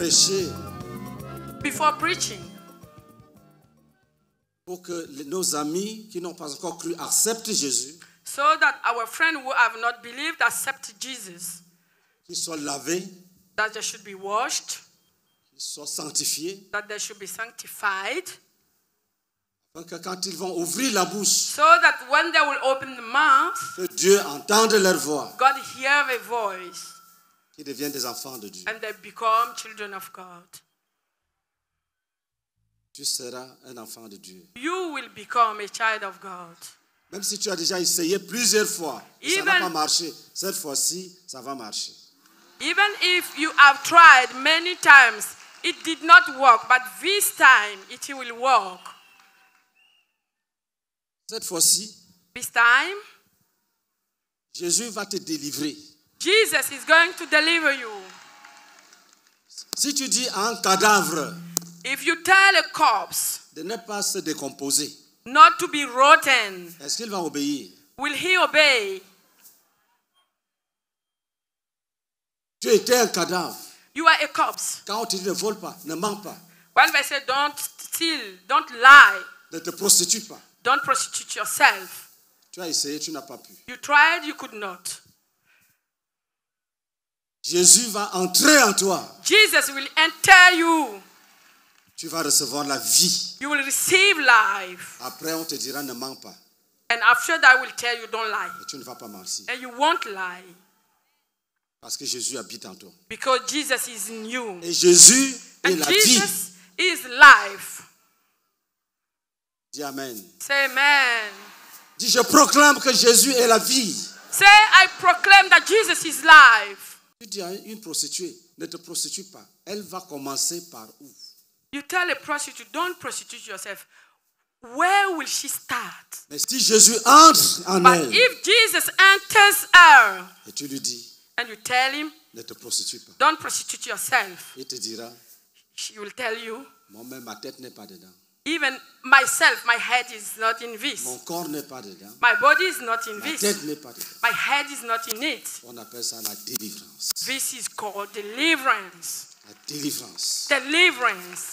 prêcher, before preaching, pour que nos amis qui n'ont pas encore cru acceptent Jésus, so that our friends who have not believed accept Jesus, qu'ils soient lavés, that they should be washed, qu'ils soient sanctifiés, that they should be sanctified, afin que quand ils vont ouvrir la bouche, so that when they will open the mouth, que Dieu entende leur voix, God hear a voice, qu'ils deviennent des enfants de Dieu. and they become children of God. Tu seras un enfant de Dieu. You will become a child of God. Même si tu as déjà essayé plusieurs fois, et ça n'a Even- pas marché, cette fois-ci, ça va marcher. Even if you have tried many times, it did not work, but this time it will work. Cette fois-ci, This time, Jésus va te délivrer. Jesus is going to deliver you. Si tu dis à un cadavre If you tell a corpse de ne pas se décomposer, not to be rotten, est-ce qu'il va obéir? will he obey? Tu étais un cadavre. You are a corpse. Quand on te dit ne vole pas, ne mens pas, When they say don't steal, don't lie, ne te prostitue pas, don't prostitute yourself, tu as essayé, tu n'as pas pu. you tried, you could not. Jésus va entrer en toi. Jesus will enter you. Tu vas recevoir la vie. You will receive life. Après, on te dira ne mens pas. And after that, I will tell you don't lie. Et tu ne vas pas mentir. And you won't lie. Parce que Jésus habite en toi. Because Jesus is in you. Et Jésus est And la vie. Jesus is life. Dis Amen. Say amen. Dis je proclame que Jésus est la vie. Say I proclaim that Jesus is life. Tu dis à une prostituée, ne te prostitue pas. Elle va commencer par où? You tell a prostitute, don't prostitute yourself. Where will she start? Mais si Jésus entre en But elle, if Jesus enters her et tu lui dis, and you tell him, ne te prostitue pas, don't prostitute yourself, il te dira, she will tell you, moi-même, ma tête n'est pas dedans. even myself, my head is not in this. Mon corps n'est pas dedans. My body is not in Ma this. tête n'est pas dedans. My head is not in it. On appelle ça la délivrance. This is called deliverance. La délivrance. Deliverance.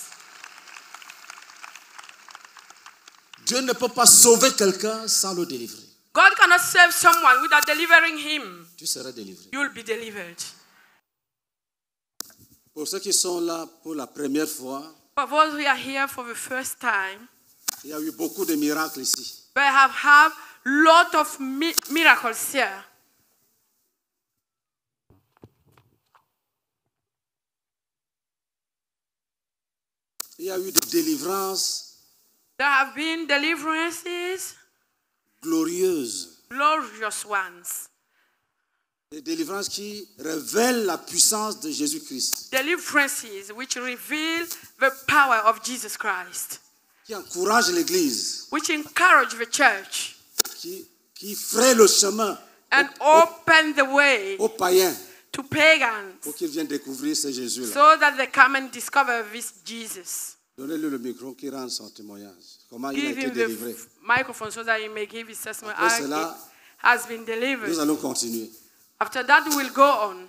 Dieu ne peut pas sauver quelqu'un sans le délivrer. God cannot save someone without delivering him. Tu seras délivré. You will be delivered. Pour ceux qui sont là pour la première fois, For those who are here for the first time, il y a eu beaucoup de miracles ici. we have had lot of miracles here. Il y a eu des délivrances There have been deliverances, glorieuses. glorious ones. Des délivrances qui révèlent la puissance de Jésus-Christ. Deliverances which reveal the power of Jesus Christ, Qui encouragent l'Église. which encourage the church Qui fraient le chemin and open the way aux païens to pagans pour qu'ils viennent découvrir ce Jésus-là. so that they come and discover this Jesus. Donnez-lui le micro qui rend son témoignage. Comment il a Give été him délivré. the microphone so that he may give his testimony. Après He cela, has been nous delivered. allons continuer. After that, we'll go on.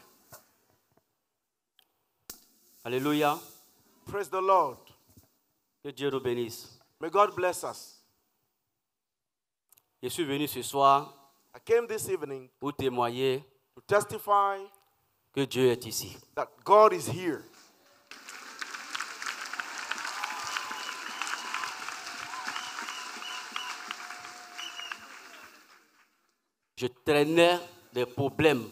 Alléluia. Praise the Lord. Que Dieu nous bénisse. May God bless us. Je suis venu ce soir I came this evening pour témoigner to testify que Dieu est ici. that God is here. Je traînais des problèmes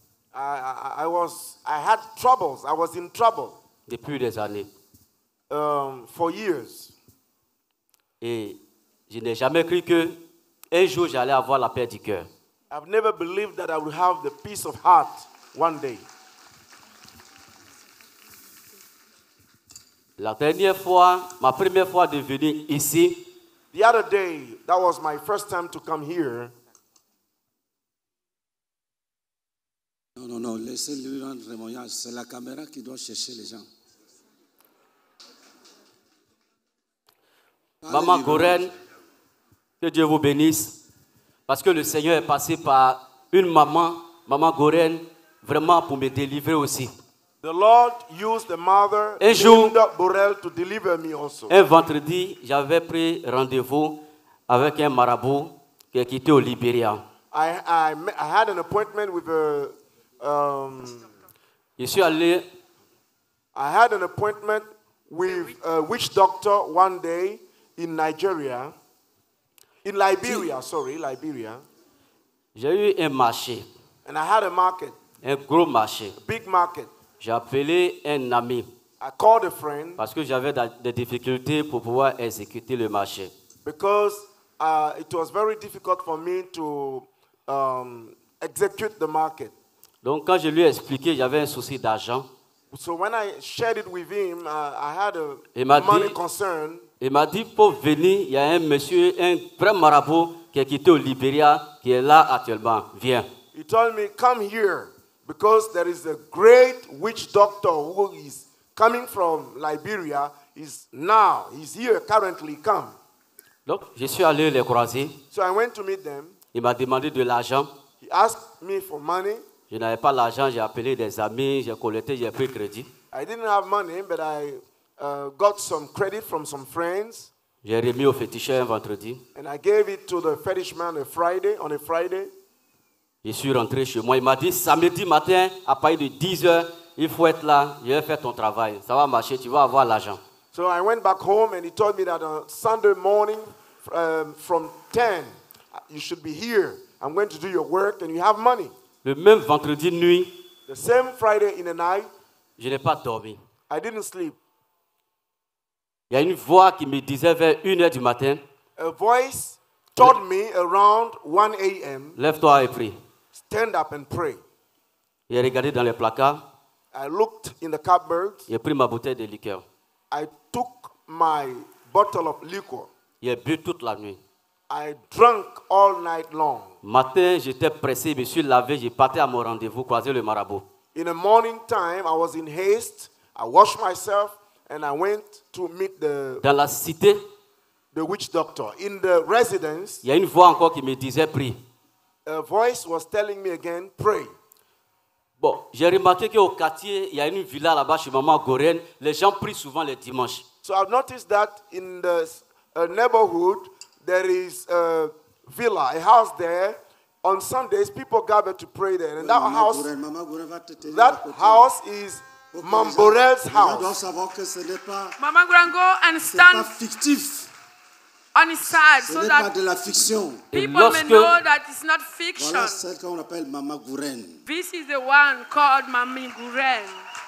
I had troubles. I was in trouble depuis des années. for years. Et je n'ai jamais cru que un jour j'allais avoir la paix du cœur. I've never believed that I would have the peace of heart one day. La dernière fois, ma première fois de venir ici, The other day, that was my first time to come here. Non, laissez-lui rendre témoignage. C'est la caméra qui doit chercher les gens. Maman Goren, que Dieu vous bénisse, parce que le Seigneur est passé par une maman Goren, vraiment pour me délivrer aussi. The Lord used the mother Un jour- named Borel to deliver me also. Un vendredi, j'avais pris rendez-vous avec un marabout qui est quitté au Libéria. I had an appointment with Je suis allé, a witch doctor one day in Nigeria. In Liberia, Liberia. j'ai eu un marché, And I had a market, un gros marché. a big market. J'ai appelé un ami I called a friend parce que j'avais des difficultés pour pouvoir exécuter le marché. because it was very difficult for me to execute the market. Donc quand je lui ai expliqué, j'avais un souci d'argent. So when I shared it with him, I had a Il m'a money dit- concern. Il m'a dit, pour venir, il y a un monsieur, un vrai marabout qui est quitté au Libéria, qui est là actuellement. Viens. He told me, come here, because there is a great witch doctor who is coming from Liberia. He's here currently, come. Donc, je suis allé les croiser. So I went to meet them. Il m'a demandé de l'argent. He asked me for money. Je n'avais pas l'argent, j'ai appelé des amis, j'ai collecté, j'ai pris crédit. I didn't have money, but I got some credit from some friends, J'ai remis au féticheur un vendredi. and I gave it to the fetish man on a Friday. Je suis rentré chez moi. Il m'a dit, samedi matin, à partir de 10 heures, il faut être là, je vais faire ton travail. Ça va marcher, tu vas avoir l'argent. So I went back home, and he told me that on Sunday morning from 10, you should be here. I'm going to do your work, and you have money. Le même vendredi nuit, The same Friday in the night, je n'ai pas dormi. I didn't sleep. Il y a une voix qui me disait vers 1 heure du matin, A voice told me around 1 a.m., lève-toi et prie. stand up and pray. J'ai regardé dans les placards, I looked in the cupboard. j'ai pris ma bouteille de liqueur. I took my bottle of liquor. J'ai bu toute la nuit. I drank all night long. Matin, j'étais pressé, je me suis lavé, j'ai parti à mon rendez-vous, croiser le marabout. In the morning time, I was in haste. I washed myself and I went to meet Dans la cité, the witch doctor. In the residence, il y a une voix encore qui me disait prie. a voice was telling me again, pray. Bon, j'ai remarqué qu'au quartier, il y a une villa là-bas chez Maman Gorène. Les gens prient souvent les dimanches. So I've noticed that in the neighborhood, there is a villa, a house there. On Sundays, people gather to pray there. And that house is Mamborel's Les gens doivent house. savoir que ce n'est pas, Mama Grango and c'est pas stand fictif. on his side Ce so n'est pas that de la fiction. Et people may lorsque know that it's not fiction. Voilà celle qu'on appelle Mama Gouren. This is the one called Mami Guren.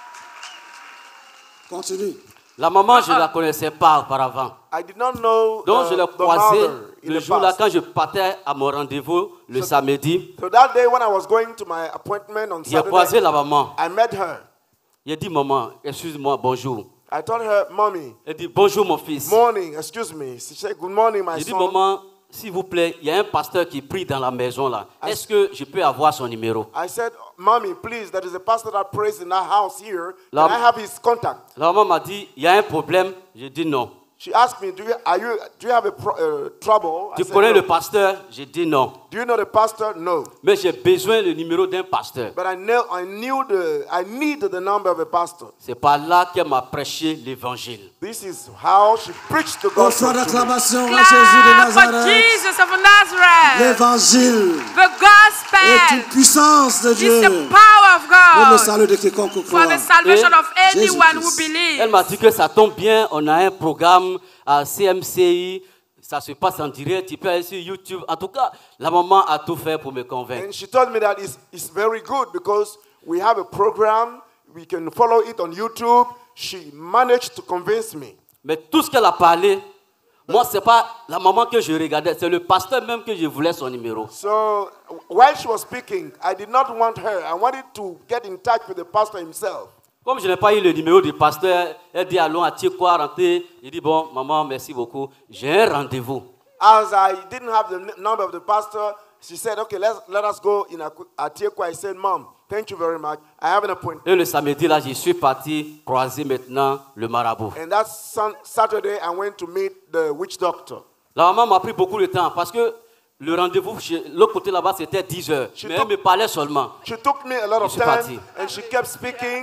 Continue. la maman, je ne la connaissais pas auparavant. I did not know Donc, je l'ai the croisée mother in le the jour-là past. quand je partais à mon rendez-vous le samedi. So that day when I was going to my appointment on J'ai croisé Saturday, la maman. I met her. J'ai dit, maman, excuse-moi, bonjour. I told her, Mommy, Elle dit, bonjour mon fils. morning, excuse me. She said, good morning, my J'ai dit, son. maman, s'il vous plaît, il y a un pasteur qui prie dans la maison là. Est-ce que je peux avoir son numéro? I said, Mommy, please, there is a pastor that prays in that house here. La- Can I have his contact? La maman m'a dit, il y a un problème. J'ai dit non. She asked me, do you have a trouble? I Tu said, connais no. le pasteur? J'ai dit non. Do you know the pastor? No. Mais j'ai besoin du numéro d'un pasteur. But I need the number of a pastor. C'est par là qu'elle m'a prêché l'évangile. This is how she preached the Au gospel choix to me. d'acclamation à Jésus de Clap for Nazareth. Jesus of Nazareth. L'évangile The est une gospel puissance de is Dieu the power of pour le God salut de quiconque for croit. the salvation of Jésus anyone who Christ. Elle m'a believes. dit que ça tombe bien, on a un programme à CMCI, ça se passe en direct, tu peux aller sur YouTube. En tout cas, la maman a tout fait pour me convaincre. And she told me that it's very good because we have a program, we can follow it on YouTube. She managed to convince me. Mais tout ce qu'elle a parlé, moi, ce n'est pas la maman que je regardais, c'est le pasteur même que je voulais son numéro. So while she was speaking, I did not want her. I wanted to get in touch with the pastor himself. Comme je n'ai pas eu le numéro du pasteur, elle dit allons à Tiekwa, rentrer. Il dit bon, maman, merci beaucoup. J'ai un rendez-vous. As I didn't have the number of the pastor, she said, okay, let us go in Atiekwa. I said, Mom, thank you very much. I have an appointment. Et le samedi, là, je suis parti croiser maintenant le marabout. And that Saturday, I went to meet the witch doctor. La maman m'a pris beaucoup de temps parce que le rendez-vous, l'autre côté là-bas, c'était 10 heures. Mais elle me parlait seulement. She took me a lot of Je suis time parti. and she kept speaking,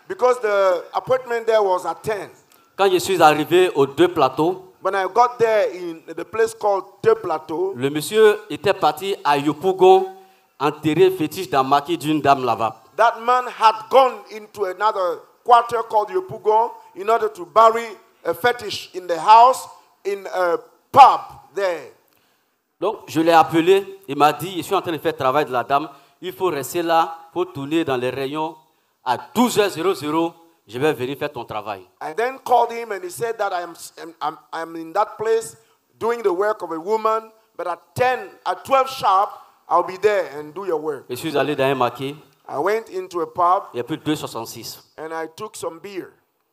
because the appointment there was at 10. Quand je suis arrivé aux 2 plateaux, When I got there in the place called Deux Plateaux, le monsieur était parti à Yopougon enterrer fétiche dans le maquis d'une dame là-bas. that man had gone into another quarter called Yopougon in order to bury a fetish in the house in a pub there. Donc, je l'ai appelé, il m'a dit, je suis en train de faire le travail de la dame, il faut rester là, il faut tourner dans les rayons à 12h00, je vais venir faire ton travail. I then called him and he said that I'm in that place doing the work of a woman, but at 12 sharp, I'll be there and do your work. Je suis allé dans un maquis, I went into a pub il y a plus de 2,66. and I took some beer.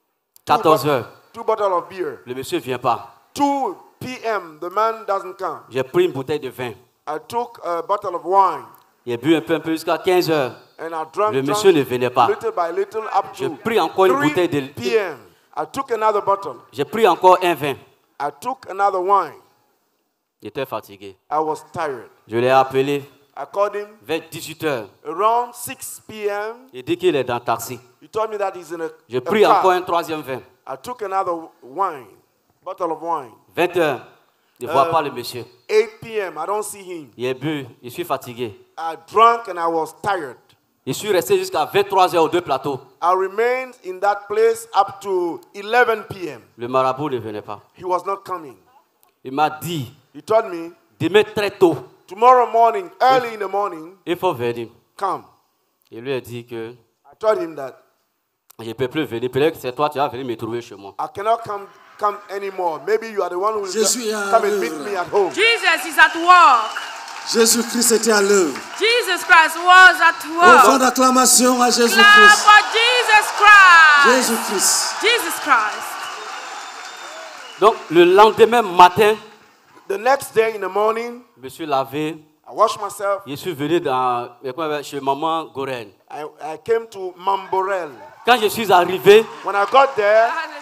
14h, Two bottles of beer. le monsieur ne vient pas. 2 p.m., the man doesn't come. J'ai pris une bouteille de vin. I took a bottle of wine J'ai bu un peu jusqu'à 15h. and I drank Le monsieur ne venait pas. little by little up J'ai to pris encore une 3 bouteille de... p.m. I took another bottle. J'ai pris encore un vin. I took another wine. J'étais fatigué. I was tired. Je l'ai appelé I called him vers 18h. around 6 p.m. Il dit qu'il est dans le taxi. He told me that he's in a J'ai pris car. encore un 3e vin. I took another wine, bottle of wine. 20h. Je ne vois pas le monsieur. 8 p.m. I don't see him. Il est bu. Je suis fatigué. I drank and I was tired. Je suis resté jusqu'à 23h aux 2 plateaux. I remained in that place up to 11 p.m. Le marabout ne venait pas. He was not coming. Il m'a dit, He told me, demain très tôt, tomorrow morning, early in the morning, il faut venir. come. Il lui a dit que I told him that je ne peux plus venir. Peut-être que c'est toi qui vas venir me trouver chez moi. I cannot come anymore. Maybe you are the one who will Jésus est à come and meet l'œuvre. me at home. Jesus is at work. Jésus-Christ était à l'œuvre. Jesus Christ was at Offrons work. d'acclamation à Clap Jésus-Christ. for Jesus Christ. Jésus-Christ. Jesus Christ. Donc, le lendemain matin, The next day in the morning, je me suis lavé. I washed myself. Je suis venu chez maman Goren. I came to Mamborel. Quand je suis arrivé, When I got there, Hallelujah.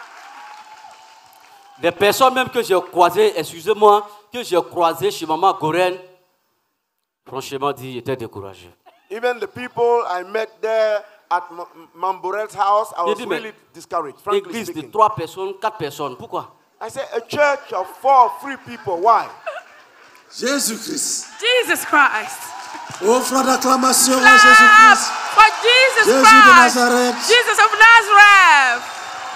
des personnes même que j'ai croisées, excusez-moi, que j'ai croisées chez maman Goren, franchement dit, j'étais découragé. even the people I met there at Mamborel's house, I was dit, mais really discouraged, frankly Église de speaking. 3 personnes, 4 personnes, pourquoi? I said, a church of 4 or 3 people, why? Jésus-Christ. Jesus Christ. Offrons d'acclamation à Clap Jésus-Christ. for Jesus Jésus de Christ. Nazareth. Jesus of Nazareth.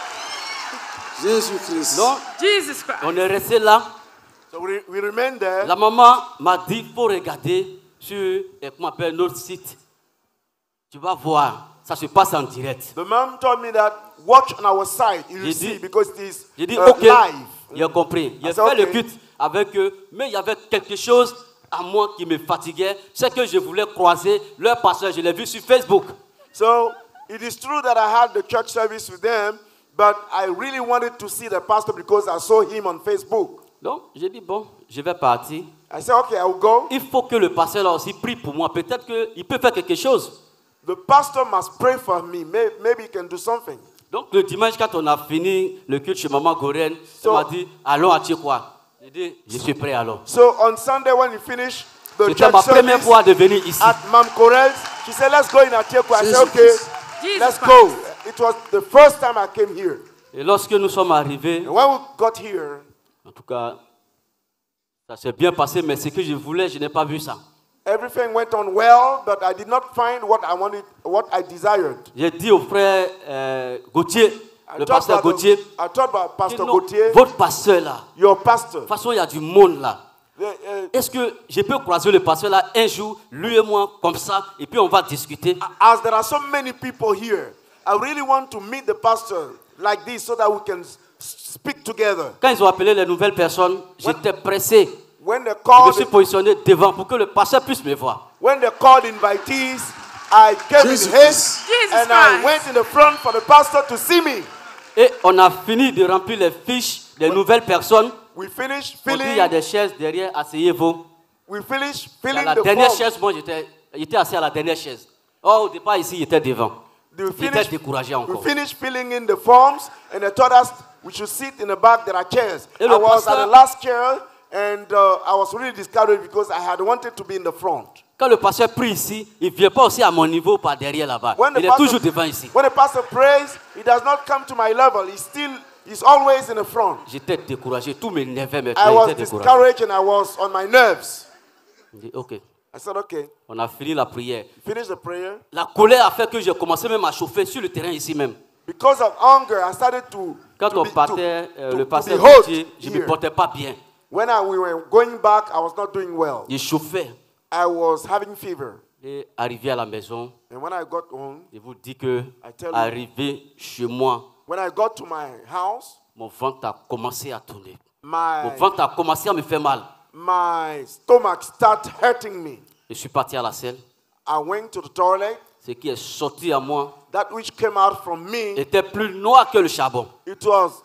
Jésus-Christ. Donc, Jesus Christ. on est resté là. So we remained there. La maman m'a dit, il faut regarder sur comment on appelle, notre site. Tu vas voir, ça se passe en direct. The mom told me that watch on our site, you will J'ai see, dit- because it is J'ai dit, ok, live. il a compris. J'ai I fait said, le okay. culte avec eux, mais il y avait quelque chose à moi qui me fatiguait. C'est que je voulais croiser leur pasteur. Je l'ai vu sur Facebook. So it is true that I had the church service with them, but I really wanted to see the pastor because I saw him on Facebook. Donc, j'ai dit, bon, je vais partir. I said, okay, I will go. Il faut que le pasteur là aussi prie pour moi. Peut-être qu'il peut faire quelque chose. The pastor must pray for me. Maybe he can do something. Donc, le dimanche, quand on a fini le culte chez Maman Goren, So- elle m'a dit, allons à Tchekwa. J'ai dit, je suis prêt alors. So on Sunday when we finished the C'était church ma première service fois de venir ici. at Mam Corel's, she said, let's go in Atiekwa. I said, Jesus okay, Christ. Jesus let's Christ. go. It was the first time I came here. Et lorsque nous sommes arrivés, And when we got here, en tout cas, ça s'est bien passé, mais ce que je voulais, je n'ai pas vu ça. everything went on well, but I did not find what I wanted, what I desired. J'ai dit au frère Gauthier, I le thought pasteur about Gauthier, I thought about que Pastor non, Gauthier, votre pasteur là, de your pastor. toute façon, il y a du monde là. Uh, Est-ce que je peux croiser le pasteur là un jour, lui et moi, comme ça, et puis on va discuter? As there are so many people here, I really want to meet the pastor like this so that we can speak together. Quand ils ont appelé les nouvelles personnes, j'étais pressé. When they Je me called, suis positionné devant pour que le pasteur puisse me voir. when they called invitees, I came in Jesus haste Jesus and I Christ. went in the front for the pastor to see me. Et on a fini de remplir les fiches des nouvelles personnes. We finished On dit, il y a filling. des chaises derrière, asseyez-vous. We finished À filling la the dernière form. chaise, moi j'étais assis à la dernière chaise. Oh, au départ ici, il était devant. We J'étais finished, découragé we encore. finished filling in the forms, and they told us we should sit in the back. There are chairs. Et I le was at pasteur- the last chair, and I was really discouraged because I had wanted to be in the front. Quand le pasteur prie ici, il ne vient pas aussi à mon niveau par derrière là-bas. Il est toujours devant ici. When the pastor prays, he does not come to my level. He's always in the front. J'étais découragé. Tout m'énervait I maintenant. was J'étais découragé. discouraged and I was on my nerves. Je dis, ok. I said, okay. On a fini la prière. Finish the prayer. La colère a fait que j'ai commencé même à chauffer sur le terrain ici même. Because of hunger, I started to Quand on partait, le pasteur be hot Gauthier, je ne me here. portais pas bien. When we were going back, I was not doing well. Je chauffais. I was having fever. Et arrivé à la maison, And when I got home, je vous dis que, tell you. arrivé chez moi, when I got to my house, mon ventre a commencé à tourner. my Mon ventre a commencé à me faire mal. my stomach started hurting me. Je suis parti à la selle. I went to the toilet. Ce qui est sorti à moi That which came out from me, était plus noir que le charbon. it was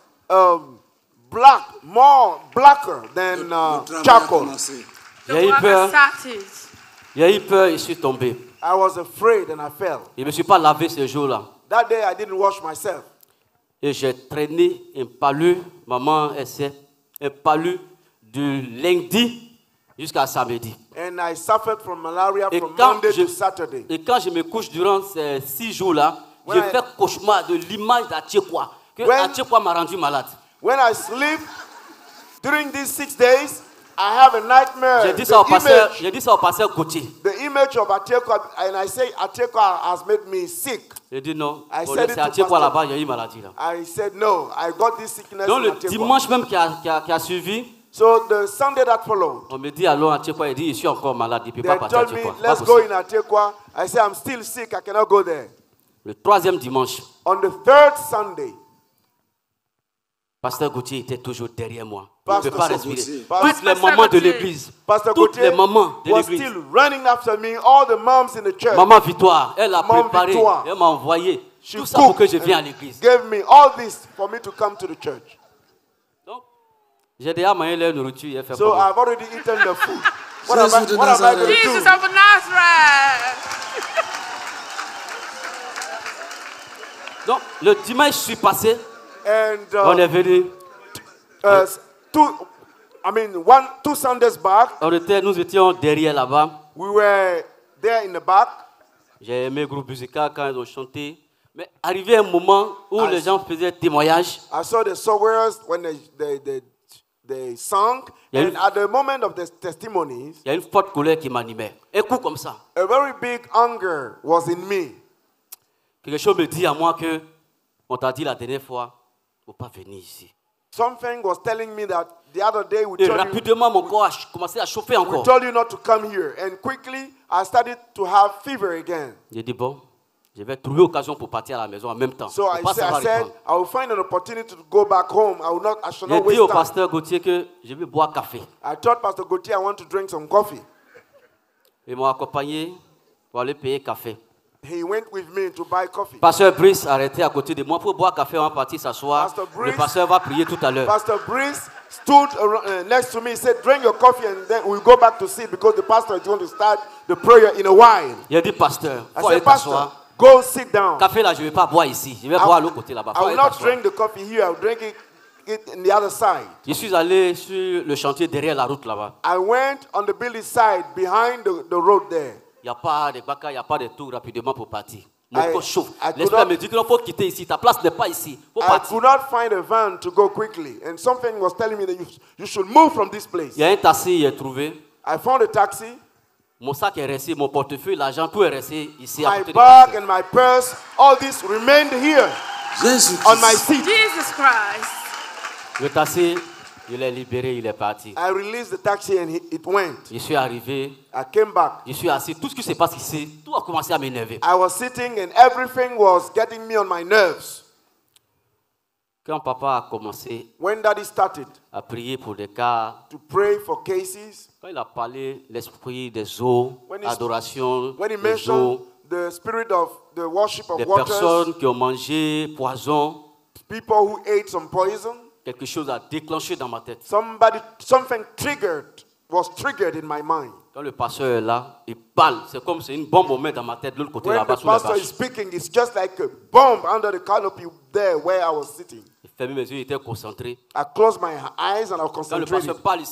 blacker than Le travail a charcoal. commencé. The J'ai eu work peur. has started. J'ai eu peur et je suis tombé. I was afraid and I fell. Je ne me suis pas lavé ce jour-là. That day I didn't wash myself. Et j'ai traîné un palu, maman essaie, un palu de lundi jusqu'à samedi. And I suffered from malaria Et from quand, Monday je, to Saturday. et quand je me couche durant ces 6 jours-là, When je I- fais cauchemar de l'image d'Atchekwa. Que When- Atchekwa m'a rendu malade. When I sleep, during these 6 days, I have a nightmare. J'ai dit ça au pasteur Gauthier. The image of Atekwa, and I say Atekwa has made me sick. J'ai dit non, I oh, said c'est it to Atchekwa pasteur. là-bas, il y a eu maladie là. I said, no, I got this sickness Donc in le Atekwa. dimanche même qui a suivi, So the Sunday that followed, on me dit alors Atchekwa, il dit je suis encore malade, il ne peut pas they partir à told me, Atchekwa. Pas let's go possible. in Atekwa. I say, I'm still sick, I cannot go there. Le 3e dimanche, On the third Sunday, pasteur Gauthier était toujours derrière moi. Il Pasteur ne peut pas Gauthier. respirer. Pasteur Toutes les mamans de Gauthier. l'église, Pastor toutes Gauthier les mamans de was l'église. still running after me, all the moms in the church. Maman Victoire, elle a Maman préparé, Victoire. elle m'a envoyé She tout ça pour que cooked je vienne à and l'église. gave me all this for me to come to the church. Donc, j'ai déjà mangé leur nourriture, elle fait So comment? I've already eaten the food. What Jesus am I de going Nazareth. to Jesus do? of Nazareth. Donc, le dimanche, je suis passé, And on est venu, two Sundays back, nous étions derrière là-bas. we were there in the back. J'ai aimé le groupe musical quand ils ont chanté. Mais arrivé un moment où les gens faisaient témoignage, I saw the sowers when they sang. Yeah. And at the moment of the testimonies, il y a une forte colère qui m'animait. Un coup comme ça. a very big hunger was in me. Quelque chose me dit à moi que on t'a dit la dernière fois, il ne faut pas venir ici. Something was telling me that the other day we Et told you, rapidement, mon corps a commencé à chauffer we encore. told you not to come here. And quickly, I started to have fever again. J'ai dit, bon, je vais trouver occasion pour partir à la maison en même temps. So Faut I pas said, savoir répondre. I will find an opportunity to go back home. I shall J'ai not dit waste au time. pasteur Gauthier que je vais boire café. I told Pastor Gauthier I want to drink some coffee. Ils m'ont accompagné pour aller payer café. He went with me to buy coffee. Pasteur Brice a arrêté à côté de moi pour boire café. On va partir s'asseoir. Pasteur Le Brice- pasteur va prier tout à l'heure. Pastor Brice stood next to me. He said, drink your coffee and then we'll go back to sit because the pastor is going to start the prayer in a while. Il a dit, pasteur, I faut aller said, Pastor, t'asseoir. go sit down. Café là, je ne vais pas boire ici. Je vais boire à l'autre côté là-bas. I Faut will aller not t'asseoir. drink the coffee here. I will drink it in the other side. Je suis allé sur le chantier derrière la route là-bas. I went on the building side behind the road there. Il n'y a pas de baka, il n'y a pas de tout rapidement pour partir. Mon corps chauffe. I could L'esprit not- me dit qu'il faut quitter ici. Ta place n'est pas ici. Il faut I partir. could not find a van to go quickly. And something was telling me that you should move from this place. Il y a un taxi, il est trouvé. I found a taxi. Mon sac est resté, mon portefeuille, l'argent, tout est resté ici à My côté du bag taxi. and my purse, all this remained here Jésus on my Christ. seat. Jesus Christ. Le taxi, il est libéré, il est parti. I released the taxi and it went. Je suis arrivé, I came back. je suis assis. Tout ce qui se passe ici, tout a commencé à m'énerver. I was sitting and everything was getting me on my nerves. Quand papa a commencé When Daddy started à prier pour des cas, to pray for cases, quand il a parlé l'esprit des eaux, When he- adoration, when he des mentioned eaux, the spirit of the worship of des waters, personnes qui ont mangé poison, people who ate some poison, quelque chose a déclenché dans ma tête. something was triggered in my mind. Quand le pasteur est là, il parle. C'est comme c'est une bombe on met dans ma tête de l'autre côté When là-bas the sous la pastor is bâche. speaking, it's just like a bomb under the canopy there where I was sitting. Il fermait mes yeux, il était concentré. I closed my eyes and I was Quand le pasteur concentrating. parle ici, il attrape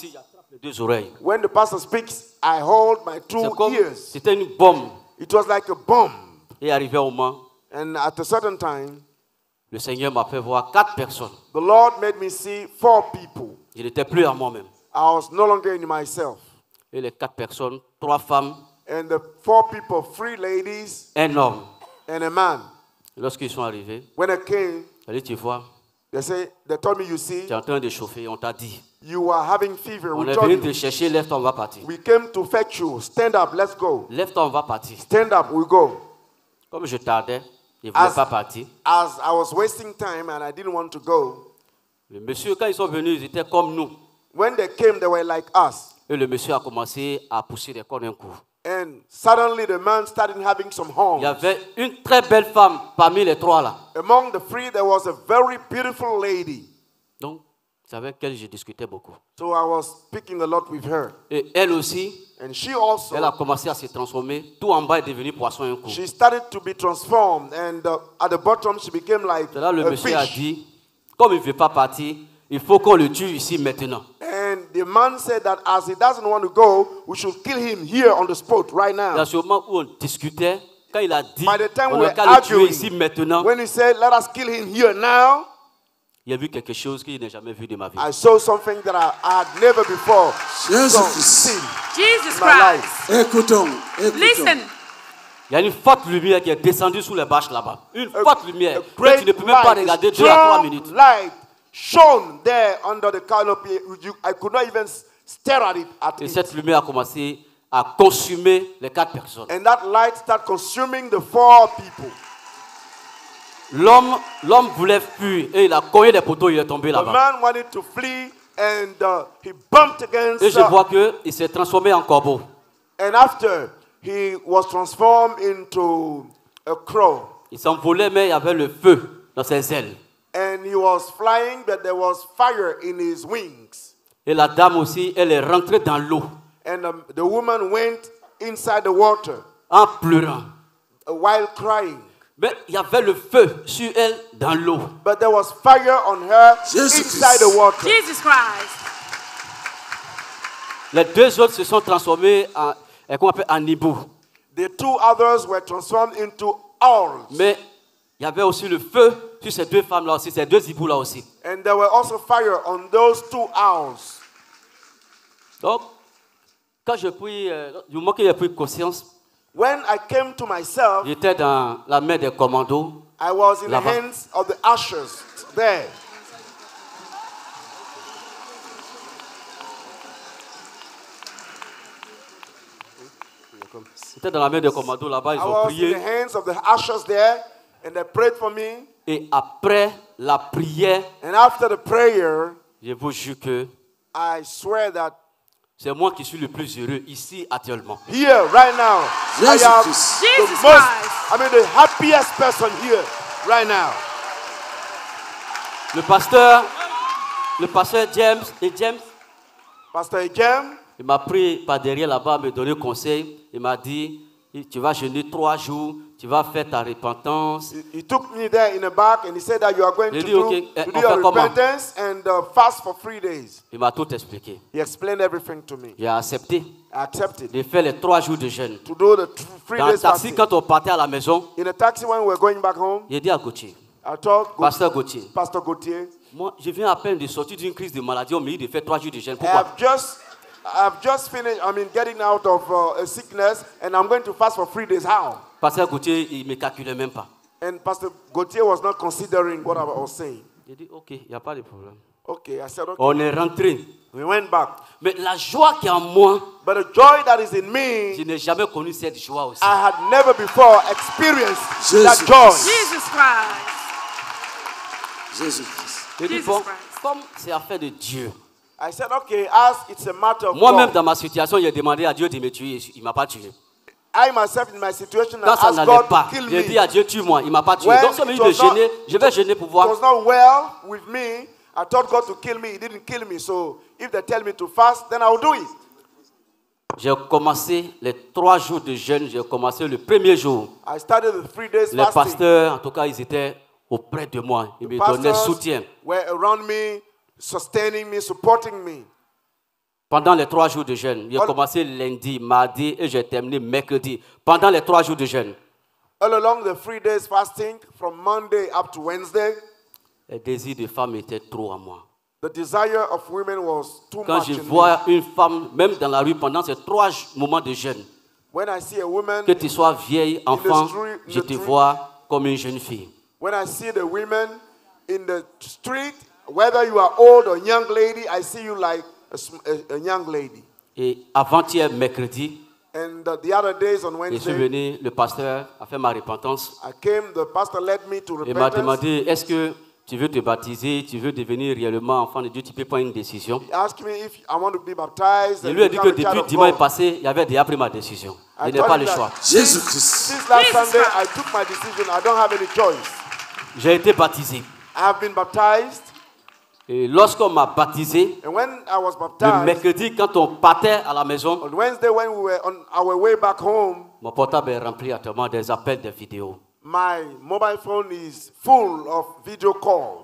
les deux oreilles. When the pastor speaks, I hold my C'est two comme, ears. c'était une bombe. It was like a bomb. Et arrivé au moment, And at a certain time, le Seigneur m'a fait voir 4 personnes. the Lord made me see 4 people. Je n'étais plus à moi-même. I was no longer in myself. Et les 4 personnes, 3 femmes, And the 4 people, 3 ladies un homme. and a man. Lorsqu'ils sont arrivés, When I came, j'ai dit, tu vois, they told me, you see, tu es en train de chauffer, on t'a dit. you are having fever. On We est told venu te you. chercher, lève-toi, on va partir. We came to fetch you. Stand up, let's go. Lève-toi, on va partir. Stand up, we go. Comme je tardais, je ne voulais As- pas partir. As I was wasting time and I didn't want to go, Le monsieur, quand ils sont venus, ils étaient comme nous. when they came, they were like us. Et le monsieur a commencé à pousser des cordes d'un coup. And suddenly the man started having some Il y horns. avait une très belle femme parmi les 3 là. Among the 3, there was a very beautiful lady. Donc, c'est avec elle que je discutais beaucoup. So I was speaking a lot with her. Et elle aussi, And she elle a also, commencé à se transformer. Tout en bas est devenu poisson un coup. she started to be transformed. And at the bottom, she became like C'est là le a monsieur a fish. dit, comme il ne veut pas partir, il faut qu'on le tue ici maintenant. And the man said that as he doesn't want to go, we should kill him here on the spot right Dans now. ce moment où on discutait, quand il a dit, By the time on we n'a were qu'à le tuer arguing, ici maintenant, when he said, let us kill him here now, il a vu quelque chose qu'il n'a jamais vu de ma vie. I saw something that I had never before Jésus-Christ. seen. Jesus My Christ. life. Écoutons. Listen. Il y a une forte lumière qui est descendue sous les bâches là-bas. Une forte lumière. A Que tu great ne peux même pas light, regarder a 2 à 3 strong minutes. light shone there under the canopy. I could not even stare at it. Et cette lumière a commencé à consumer les 4 personnes. And that light started consuming the 4 people. L'homme voulait fuir et il a cogné des poteaux, il est tombé The là-bas. man wanted to flee and he bumped against. Et je vois qu'il s'est transformé en corbeau. And after he was transformed into a crow. Il s'envolait, mais il y avait le feu dans ses ailes. And he was flying, but there was fire in his wings. Et la dame aussi, elle est rentrée dans l'eau And the woman went inside the water en pleurant. while crying. Mais il y avait le feu sur elle dans l'eau. But there was fire on her Jesus inside Christ. the water. Jesus Christ. Les 2 autres se sont transformés en hibou. The 2 others were transformed into owls. Mais il y avait aussi le feu sur ces 2 femmes-là aussi, ces 2 hiboux-là aussi. And there were also fire on those 2 owls. Donc, quand je pris, du moment que j'ai pris conscience, When I came to myself, j'étais dans la main des commandos. I was in the Là-bas. hands of the ushers there. J'étais dans la main des commandos là-bas, ils I ont was in prié. the hands of the ushers there, and they prayed for me. Et après la prière, And after the prayer, je vous jure que I swear that c'est moi qui suis le plus heureux ici actuellement. here, right now, I Jesus am Christ. the Jesus most, Christ. I mean, the happiest person here, right now. Le pasteur James, Pastor Ejem, il m'a pris par derrière là-bas, me donner conseil. Il m'a dit, tu vas jeûner 3 jours, tu vas faire ta repentance. he took me there in the back and he said that you are going J'ai to dit, do, okay, to on do your fait comment? repentance and fast for 3 days. Il m'a tout expliqué. He explained everything to me. J'ai accepté I accepted de faire les 3 jours de jeûne. to do the 3 Dans le days taxi, fasting. quand on partait à la maison, In a taxi when we were going back home, j'ai dit à Gauthier, I told Pasteur Gauthier, Pastor Gauthier, moi, je viens à peine de sortir d'une crise de maladie, on me dit de faire 3 jours de jeûne. I Pourquoi? have just finished, getting out of a sickness, and I'm going to fast for 3 days. How? Pasteur Gauthier, il ne me calculait même pas. And Pastor Gauthier was not considering what I was saying. J'ai dit, ok, il n'y a pas de problème. Okay, I said, okay. On est rentré. We went back. Mais la joie qui est en moi, But the joy that is in me, je n'ai jamais connu cette joie aussi. I had never before experienced Jesus. that joy. Jesus Christ. Jésus-Christ. J'ai dit, Jesus bon, Christ. comme c'est affaire de Dieu. I said, okay, as it's a matter of Moi-même, God. dans ma situation, j'ai demandé à Dieu de me tuer. Il ne m'a pas tué. I myself in my situation Quand I ça asked n'allait God pas, to kill j'ai me. dit à Dieu, tue-moi. Il ne m'a pas tué. When Donc, ça me dit it de was not- gêner. Je vais gêner pour It voir. was not well with me. I told God to kill me. He didn't kill me. So if they tell me to fast, then I'll do it. J'ai commencé les 3 jours de jeûne. J'ai commencé le premier jour. I started the 3 days Les fasting. pasteurs, en tout cas, ils étaient auprès de moi. Ils me donnaient Pastors soutien. were around me, sustaining me, supporting me. Pendant les 3 jours de jeûne, j'ai commencé lundi, mardi et j'ai terminé mercredi. Pendant les 3 jours de jeûne. All along the 3 days fasting, from Monday up to Wednesday, Le désir de femme était trop à moi. the desire of women was too Quand much je in me. vois une femme, même dans la rue, pendant ces 3 moments de jeûne, When I see a woman, que tu sois vieille, enfant, street- in je the te street. vois comme une jeune fille. when I see the women in the street, whether you are old or young lady, I see you like a young lady. Et avant-hier, mercredi, And the other days on je suis Wednesday, venu, le pasteur a fait ma repentance. I came, the pastor led me to Il m'a repentance. demandé, est-ce que tu veux te baptiser, tu veux devenir réellement enfant de Dieu, tu peux prendre une décision. He asked me if I want to be baptized. Je and lui ai dit que become a child depuis of dimanche God. passé, il avait déjà pris ma décision. Je I n'ai told pas him le that choix. Jésus-Christ. Since last Jesus Sunday, Christ. I took my decision. I don't have any choice. J'ai été baptisé. I have been baptized. Et lorsqu'on m'a baptisé, And when I was le baptized, mercredi, quand on partait à la maison, on Wednesday when we were on our way back home, mon portable est rempli actuellement des appels, des vidéos. my mobile phone is full of video calls.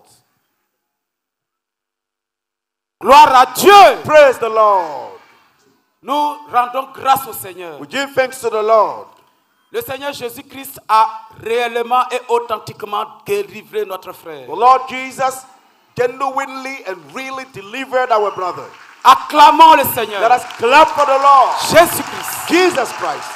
Gloire à Dieu. Praise the Lord. Nous rendons grâce au Seigneur. We give thanks to the Lord. Le Seigneur Jésus-Christ a réellement et authentiquement délivré notre frère. The Lord Jesus genuinely and really delivered our brother. Acclamons le Let Seigneur. us clap for the Lord. Jésus-Christ. Jesus Christ.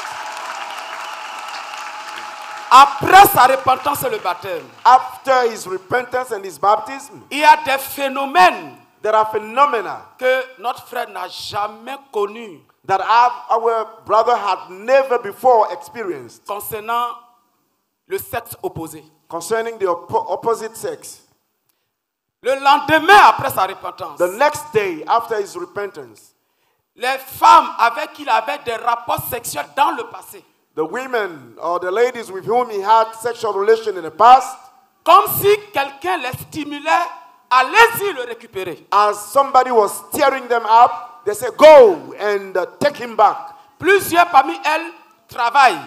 Après sa repentance et le baptême, After his repentance and his baptism, il y a des phénomènes there are phenomena que notre frère n'a jamais connus that our brother had never before experienced concernant le sexe opposé. concerning the opposite sex. Le lendemain après sa repentance, The next day after his repentance, les femmes avec qui il avait des rapports sexuels dans le passé, the women or the ladies with whom he had sexual relation in the past, comme si quelqu'un les stimulait, allez-y le récupérer. as somebody was stirring them up, they say, go and take him back. Plusieurs parmi elles travaillent.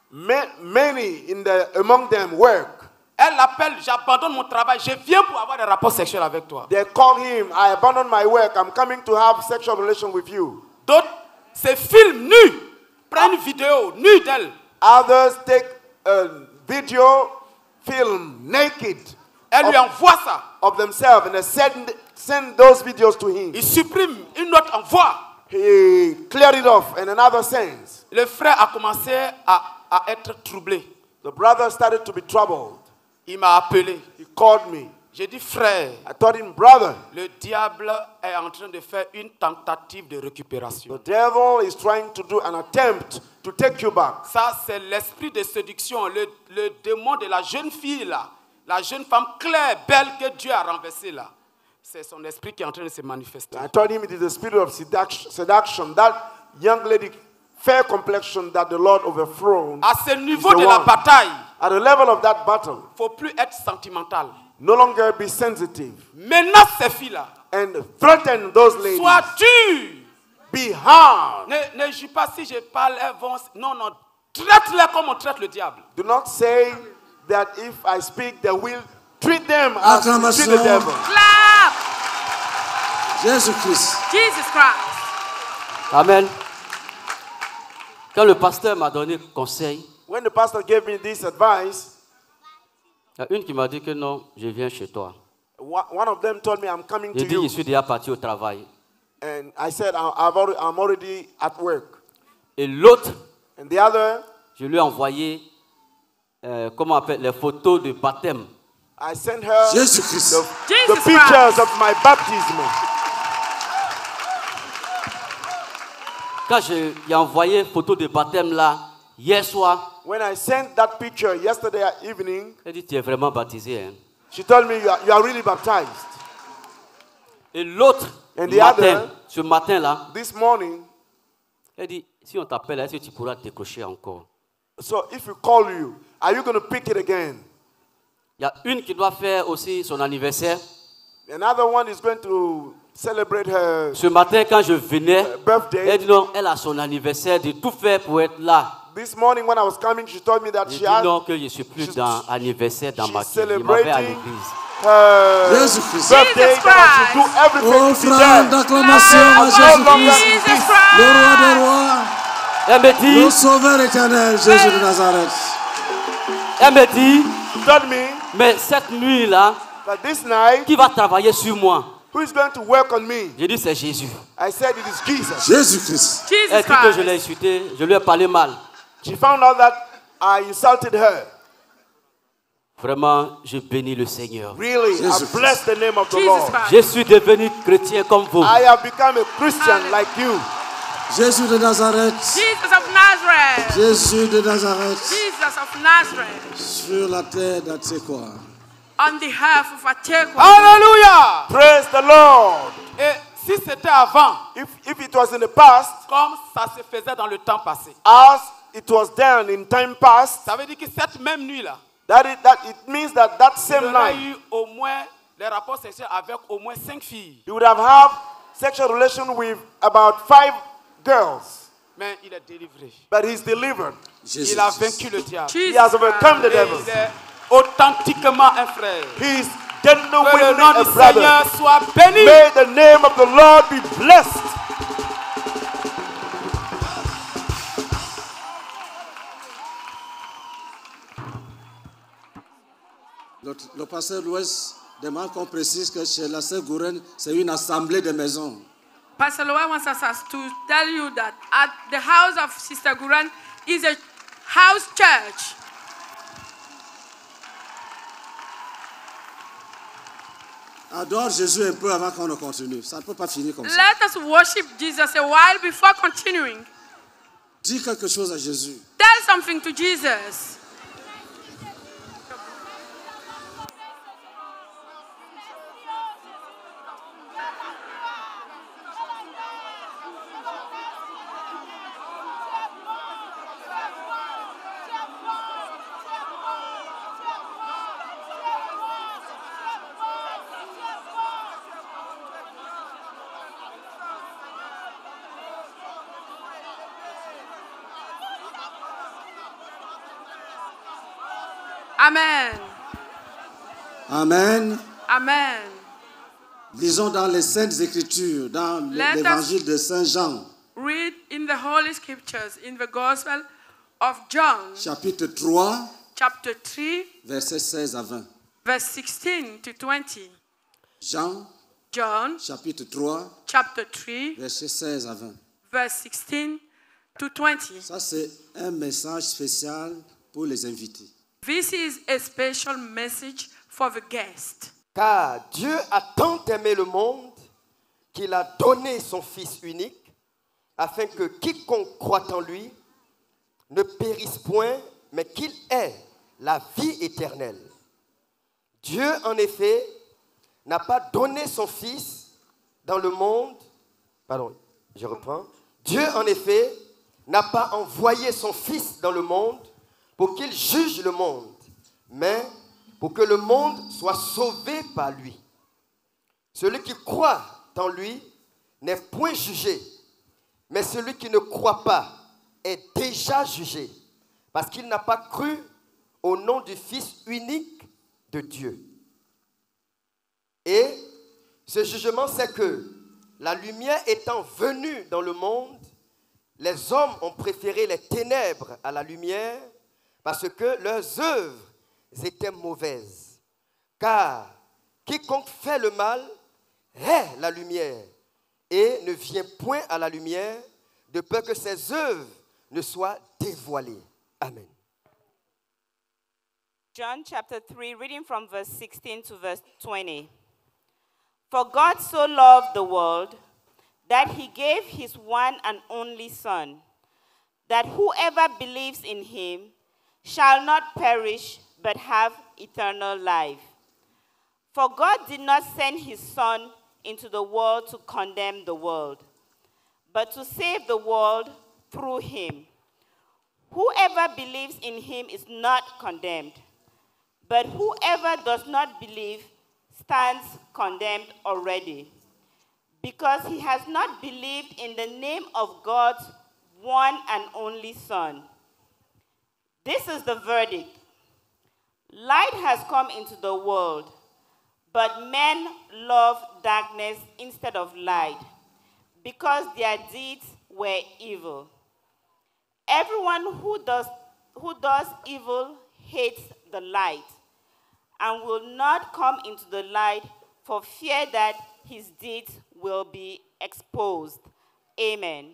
Many among them work. Elle l'appelle, j'abandonne mon travail, je viens pour avoir des rapports sexuels avec toi. They call him, I abandon my work, I'm coming to have sexual relation with you. D'autres se filment nus, prennent une vidéo nue d'elle. Others take a video film naked Elle lui envoie ça. of themselves and they send those videos to him. Il supprime, une autre envoie. He cleared it off and another sends. Le frère a commencé à être troublé. The brother started to be troubled. Il m'a appelé. He called me. J'ai dit, frère, I told him, brother, le diable est en train de faire une tentative de récupération. the devil is trying to do an attempt to take you back. Ça, c'est l'esprit de séduction, le démon de la jeune fille là, la jeune femme claire, belle que Dieu a renversée là. C'est son esprit qui est en train de se manifester. I told him it is the spirit of seduction, that young lady, fair complexion that the Lord overthrown. À ce niveau is the de la one. bataille, At the level of that battle, il ne faut plus être sentimental. no longer be sensitive Menace ces filles-là. and threaten those ladies. Sois dur. Be hard. Ne joue pas si je parle, elles vont... Non, non. Traite-les comme on traite le diable. Do not say that if I speak, they will treat them as you treat the Acclamation. devil. Clap. Jésus-Christ. Jesus Christ. Amen. Quand le pasteur m'a donné conseil, When the pastor gave me this advice, il y a une qui m'a dit que non, je viens chez toi. one of them told me, I'm coming J'ai to dit, you. je suis déjà parti au travail. And I said, I'm already at work. Et l'autre, And the other, je lui ai envoyé, comment on appelle, les photos de baptême. I sent her Jésus-Christ. the Jesus pictures Christ. of my baptism. Quand je lui ai envoyé photo de baptême là, hier soir, When I sent that picture yesterday evening, elle dit, tu es vraiment baptisé. Hein? she told me, you are really baptized. Et l'autre, And the matin, other- ce matin-là, This morning, elle dit, si on t'appelle, est-ce que tu pourras décrocher encore? so if we call you, are you going to pick it again? Il y a une qui doit faire aussi son anniversaire. Another one is going to celebrate her Ce matin, quand je venais, birthday. elle dit non, elle a son anniversaire, de tout faire pour être là. This morning when I was coming, she told me that J'ai she dit had, non, que je ne suis plus she's- dans l'anniversaire dans she's ma vie. Je m'en vais à celebrating. l'église. Jésus-Christ. birthday that I should do everything to be Offrande there. d'acclamation à I no longer Jésus-Christ, Jesus le roi Christ. des rois, Elle me dit, le sauveur éternel, Jésus de Nazareth. elle me dit, He told me mais cette nuit-là, that this night, qui va travailler sur moi? who is going to work on me? J'ai dit, c'est Jésus. I said it is Jesus. Jésus-Christ. Jesus Elle dit que je l'ai Christ. insulté, je lui ai parlé mal. She found out that I insulted her. Vraiment, je bénis le Seigneur. Really, Jesus I bless the name of the Jesus Lord. Christ. Je suis devenu chrétien comme vous. I have become a Christian like you. Jésus de Nazareth. Jesus of Nazareth. Jésus de Nazareth. Jesus of Nazareth. Sur la terre d'Atsekwa. On the half of Atekwa. Alléluia. Praise the Lord. Et si c'était avant, If it was in the past, comme ça se faisait dans le temps passé, as it was done in time past, ça veut dire que cette même nuit-là, that it means that il same aurait night, eu au moins des rapports sexuels avec au moins 5 filles. you would have had sexual relation with about 5 girls. Mais il est délivré. But he's delivered. Jésus. Il a vaincu le diable. He has overcome the Et devil. il est authentiquement un frère. He is Que le genuinely nom a du brother. Seigneur soit béni. May the name of the Lord be blessed. Le pasteur Louis demande qu'on précise que chez la sœur Gouren, c'est une assemblée de maisons. Pastor Loa wants us to tell you that at the house of Sister Guran is a house church. Adore Jésus un peu avant qu'on ne continue. Ça ne peut pas finir comme ça. Let us worship Jesus a while before continuing. Dis quelque chose à Jésus. Tell something to Jesus. Amen. Amen. Amen. Lisons dans les Saintes Écritures, dans Let us- l'évangile de Saint Jean, Read in the Holy Scriptures, in the Gospel of John, chapitre 3, chapter 3, versets 16 à 20. verse 16 to 20. Jean, John, chapitre 3, chapter 3, versets 16 à 20. verse 16 to 20. Ça, c'est un message spécial pour les invités. This is a special message for the guest. Car Dieu a tant aimé le monde qu'il a donné son Fils unique, afin que quiconque croit en lui ne périsse point, mais qu'il ait la vie éternelle. Dieu, en effet, n'a pas donné son Fils dans le monde. Pardon, je reprends. Dieu, en effet, n'a pas envoyé son Fils dans le monde pour qu'il juge le monde, mais pour que le monde soit sauvé par lui. Celui qui croit en lui n'est point jugé, mais celui qui ne croit pas est déjà jugé, parce qu'il n'a pas cru au nom du Fils unique de Dieu. Et ce jugement, c'est que la lumière étant venue dans le monde, les hommes ont préféré les ténèbres à la lumière parce que leurs œuvres étaient mauvaises. Car quiconque fait le mal hait la lumière et ne vient point à la lumière de peur que ses œuvres ne soient dévoilées. Amen. John chapter 3, reading from verse 16 to verse 20. For God so loved the world that he gave his one and only Son, that whoever believes in him shall not perish but have eternal life. For God did not send his Son into the world to condemn the world, but to save the world through him. Whoever believes in him is not condemned, but whoever does not believe stands condemned already, because he has not believed in the name of God's one and only Son. This is the verdict. Light has come into the world, But men love darkness instead of light, because their deeds were evil. Everyone who does evil hates the light and will not come into the light for fear that his deeds will be exposed. Amen.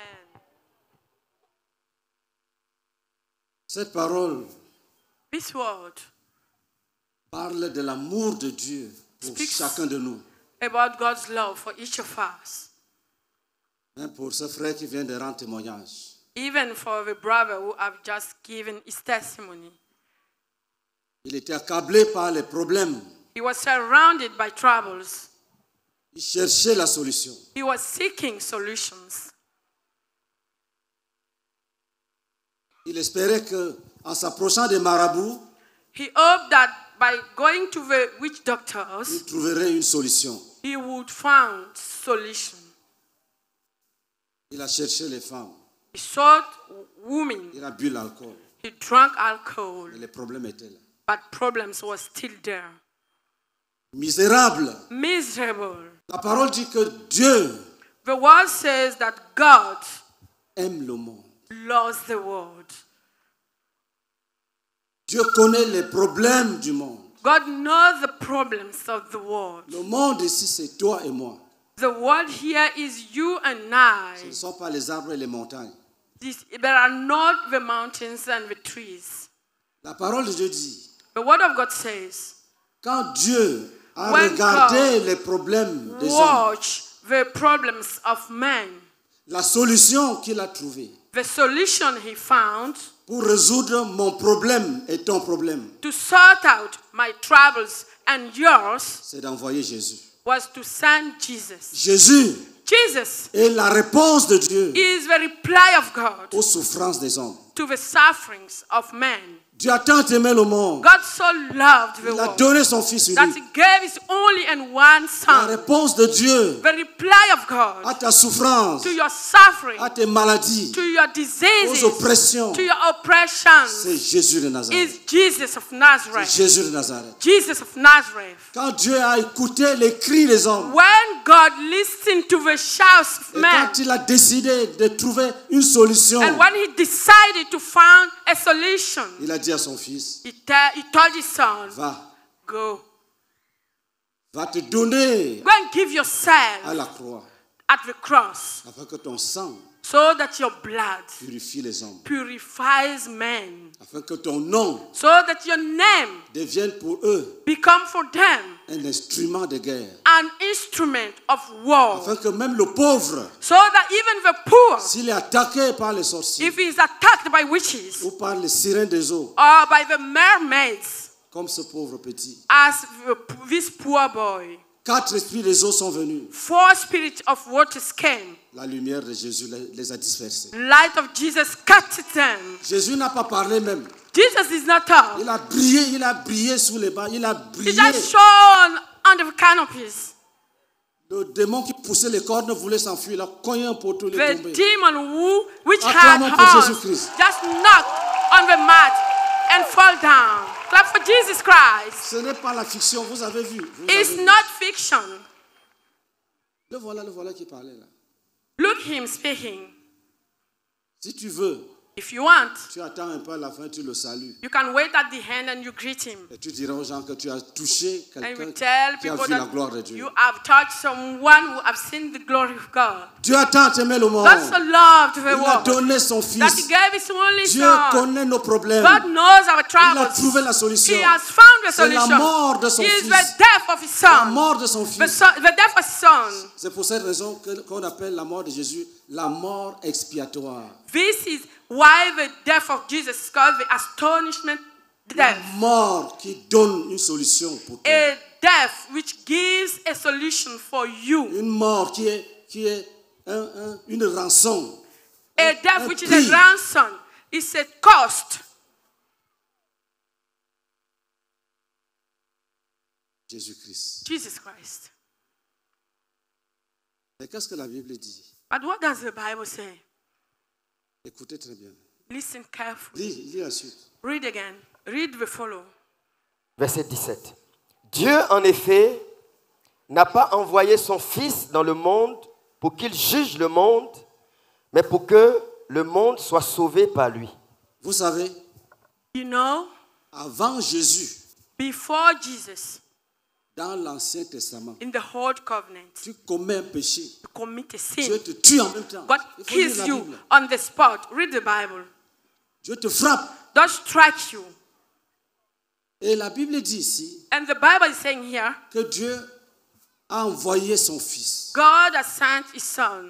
Cette parole This word parle de l'amour de Dieu pour Speaks. chacun de nous. about God's love for each of us, Même pour ce frère qui vient de rendre témoignage. even for the brother who have just given his testimony. Il était accablé par les problèmes. He was surrounded by troubles. Il cherchait la solution. He was seeking solutions. Il espérait qu'en s'approchant des marabouts, He hoped that by going to the witch il doctors, trouverait une solution. he would find solution. Il a cherché les femmes. He sought women. Il a bu l'alcool. He drank alcohol, Et les problèmes étaient là. but problems were still there. Misérable. Miserable. La parole dit que Dieu The word says that God aime le monde. loves the world. Dieu connaît les problèmes du monde. God knows the problems of the world. Le monde ici, c'est toi et moi. The world here is you and Ce ne I. sont pas les arbres et les montagnes. There are not the mountains and the trees. La parole de Dieu dit, The word of God says, quand Dieu a When regardé God les problèmes des hommes, watch the problems of men. la solution qu'il a trouvée The solution he found pour résoudre mon problème et ton problème, to sort out my troubles and yours c'est d'envoyer Jésus. was to send Jesus. Jésus Jesus est la réponse de Dieu is the reply of God aux souffrances des hommes. to the sufferings of men. Dieu a tant aimé le monde, God so loved the il a world donné son Fils that unique. he gave his only and one La son. réponse de Dieu The reply of à God ta souffrance, to your suffering, à tes maladies, to your aux diseases, oppressions, to your oppressions c'est Jésus de Nazareth. is Jesus of C'est Nazareth. Jésus de Nazareth. Jesus of Nazareth. Quand Dieu a écouté les cris des hommes, When God listened to the shouts of et men, quand il a décidé de trouver une solution, and when he decided to find a solution, il a dit à son fils, he told his son, va te donner go and give à yourself la croix, at the cross afin que ton sang so that your blood purifie les hommes, purifies men, afin que ton nom so that your name devienne pour eux become for them un instrument de guerre, an instrument of war, afin que même le pauvre, so that even the poor, s'il est attaqué par les sorciers if he is attacked by witches ou par les sirènes des eaux, or by the mermaids, comme ce pauvre petit, as this poor boy, 4 esprits des eaux sont venus. 4 spirits of waters came. La lumière de Jésus les a dispersés. Light of Jesus captured them. Jésus n'a pas parlé même. Jesus is not up. Il a brillé sous les bancs, il a He brillé. just shone under the canopies. Le démon qui poussait les cordes voulait s'enfuir, il a cogné un poteau, il est The tombé. demon which had Acclamons pour horns Jésus-Christ. just knocked on the mat and fall down. Clap for Jesus Christ. Ce n'est pas la fiction, vous avez vu. Vous avez It's vu. not fiction. Le voilà qui parlait là. Look him speaking. Si tu veux, If you want, tu attends un peu à la fin, tu le salues. you can wait at the end and you greet him. Et tu diras aux gens que tu as touché And quelqu'un you tell qui a people vu la gloire de that Dieu. you have touched someone who have seen the glory of God. Dieu a tant aimé le monde. God so loved the Il a world donné son that he Fils. gave his only Dieu son. connaît nos problèmes. God knows our Il a troubles. trouvé la solution. He has found the C'est la solution. mort de son He is fils. the death of his La son. mort de son The Fils. death of his son. C'est pour cette raison qu'on appelle la mort de Jésus la mort expiatoire. This is why the death of Jesus is called the astonishment La death. mort qui donne une solution pour toi. A death which gives a solution for you. Une mort qui est une rançon. A death which is prix. a ransom. It's a cost. Jésus-Christ. Jesus Christ. Et qu'est-ce que la Bible dit? But what does the Bible say? Écoutez très bien. Listen carefully. Lis la suite. Read again. Read the follow. Verset 17. Dieu, en effet, n'a pas envoyé son Fils dans le monde pour qu'il juge le monde, mais pour que le monde soit sauvé par lui. Vous savez, You know, avant Jésus, before Jesus, dans l'Ancien Testament, in the Old Covenant, tu commets un péché, you commit a Dieu sin. te tue en même temps. God Il faut lire kills la you Bible. on the spot. Read the Bible. Dieu te frappe. God strikes you. Et la Bible dit ici And the Bible is saying here, que Dieu a envoyé son Fils, God has sent his Son,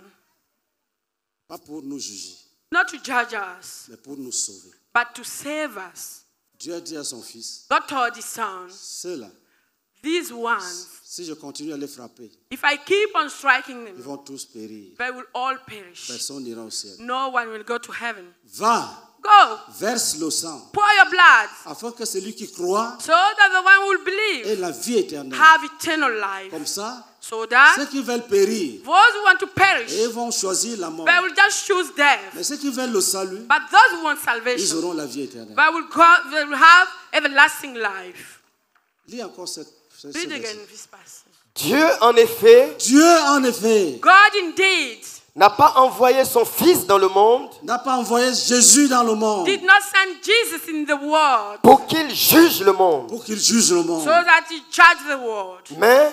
pas pour nous juger, not to judge us, mais pour nous sauver. but to save us. Dieu a dit à son Fils, God told his Son, ceux-là, these ones, si je continue à les frapper, if I keep on striking ils them, vont tous périr. they will all perish. Personne n'ira au ciel. No one will go to heaven. Va, Go, verse le sang, pour your blood, afin que celui qui croit so that the one who will believe ait la vie éternelle. have eternal life. Comme ça, So that ceux qui veulent périr, those who want to perish, ils vont choisir la mort. they will just choose death. Mais ceux qui veulent le salut, But those who want ils salvation, auront la vie éternelle. they will have everlasting life. Lis encore ce Read verset. again this passage. Dieu, en effet, Dieu, en effet, God indeed n'a pas envoyé son Fils dans le monde n'a pas envoyé Jésus dans le monde did not send Jesus in the world pour qu'il juge le monde, pour qu'il juge le monde, so that he judge the world. mais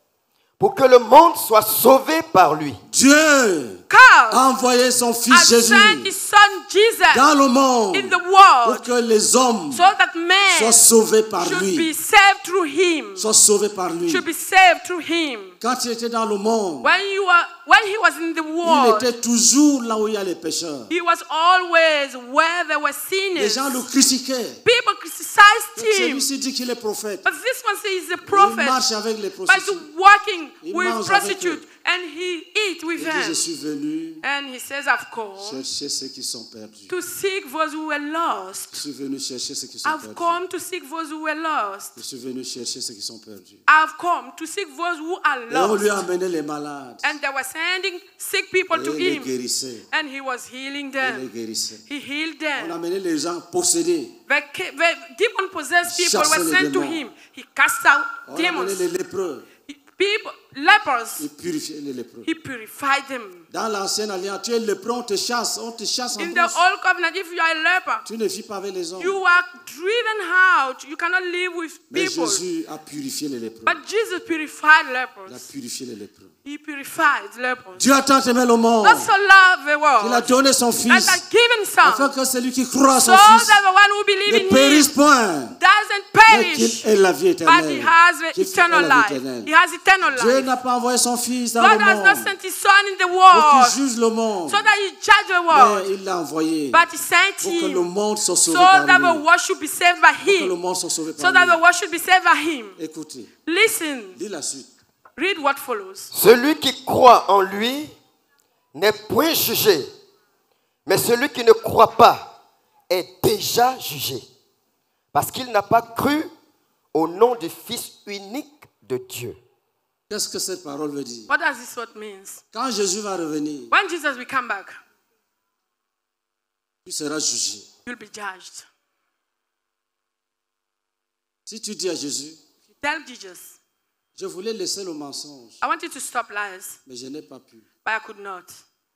pour que le monde soit sauvé par lui. Dieu God a envoyé son Fils has Jésus sent his son Jesus dans le monde in the pour world que les hommes so that soient man sauvés par should lui. be saved through him. Soient sauvés par lui. Should be saved through him. Quand il était dans le monde, When he was in the il world, était toujours là où il y a les pécheurs. he was always where there were Les sinners. gens le critiquaient. People criticized him. Celui-ci dit qu'il est prophète. But this one says he's a Il prophet, marche avec les but prostituées. he's working Il with mange avec prostitutes and he eat with Il dit, je them. suis venu And he says, I've come chercher ceux qui sont perdus. to seek those who were Je lost. suis venu chercher ceux qui sont I've perdus. come to seek those who were lost. Je suis venu chercher ceux qui sont perdus. I've come to seek those who are Et on lui a lost. amené les malades. And they were sending sick people Et to il les him. guérissait. And he was healing Il les them. guérissait. He healed On a them. amené les gens possédés. The demon-possessed people Chassait were les sent to démons. him. He cast out On a amené demons. les lépreux. People, lepers, Il purifiait les lépreux. he purified them. Dans l'ancienne alliance, tu es lépreux, on te chasse en In the plus. old covenant, if you are a leper, Tu ne vis pas avec les hommes. you are driven out. You cannot live with Mais people. Jésus a purifié les lépreux. But Jesus purified Il a lepers. purifié les lépreux. He purified lepers. Dieu a tant aimé le monde God so loved the qu'il a world donné son and Fils has given afin some que celui qui croit à so son Fils that the one who ne believes in périsse him point, doesn't mais perish, qu'il ait la vie but he éternelle. has the Qu'il ait eternal la vie life. éternelle. He has eternal Dieu life. n'a pas envoyé son Fils dans God le has not monde sent his son in the pour world qu'il juge le monde, so that he judge the mais world, il l'a envoyé but he sent pour que le him monde soit so sauvé that par the lui. world should be saved by Pour que le him. monde soit sauvé So par that the lui. world should be saved by him. Écoutez, Listen, lis la suite. read what follows. Celui qui croit en lui n'est point jugé, mais celui qui ne croit pas est déjà jugé, parce qu'il n'a pas cru au nom du Fils unique de Dieu. Qu'est-ce que cette parole veut dire? What does this word mean? Quand Jésus va revenir, When Jesus will come back, tu seras jugé. you'll be judged. Si tu dis à Jésus, Tell Jesus, je voulais laisser le mensonge, I want you to stop lies, mais je n'ai pas pu. but I could not.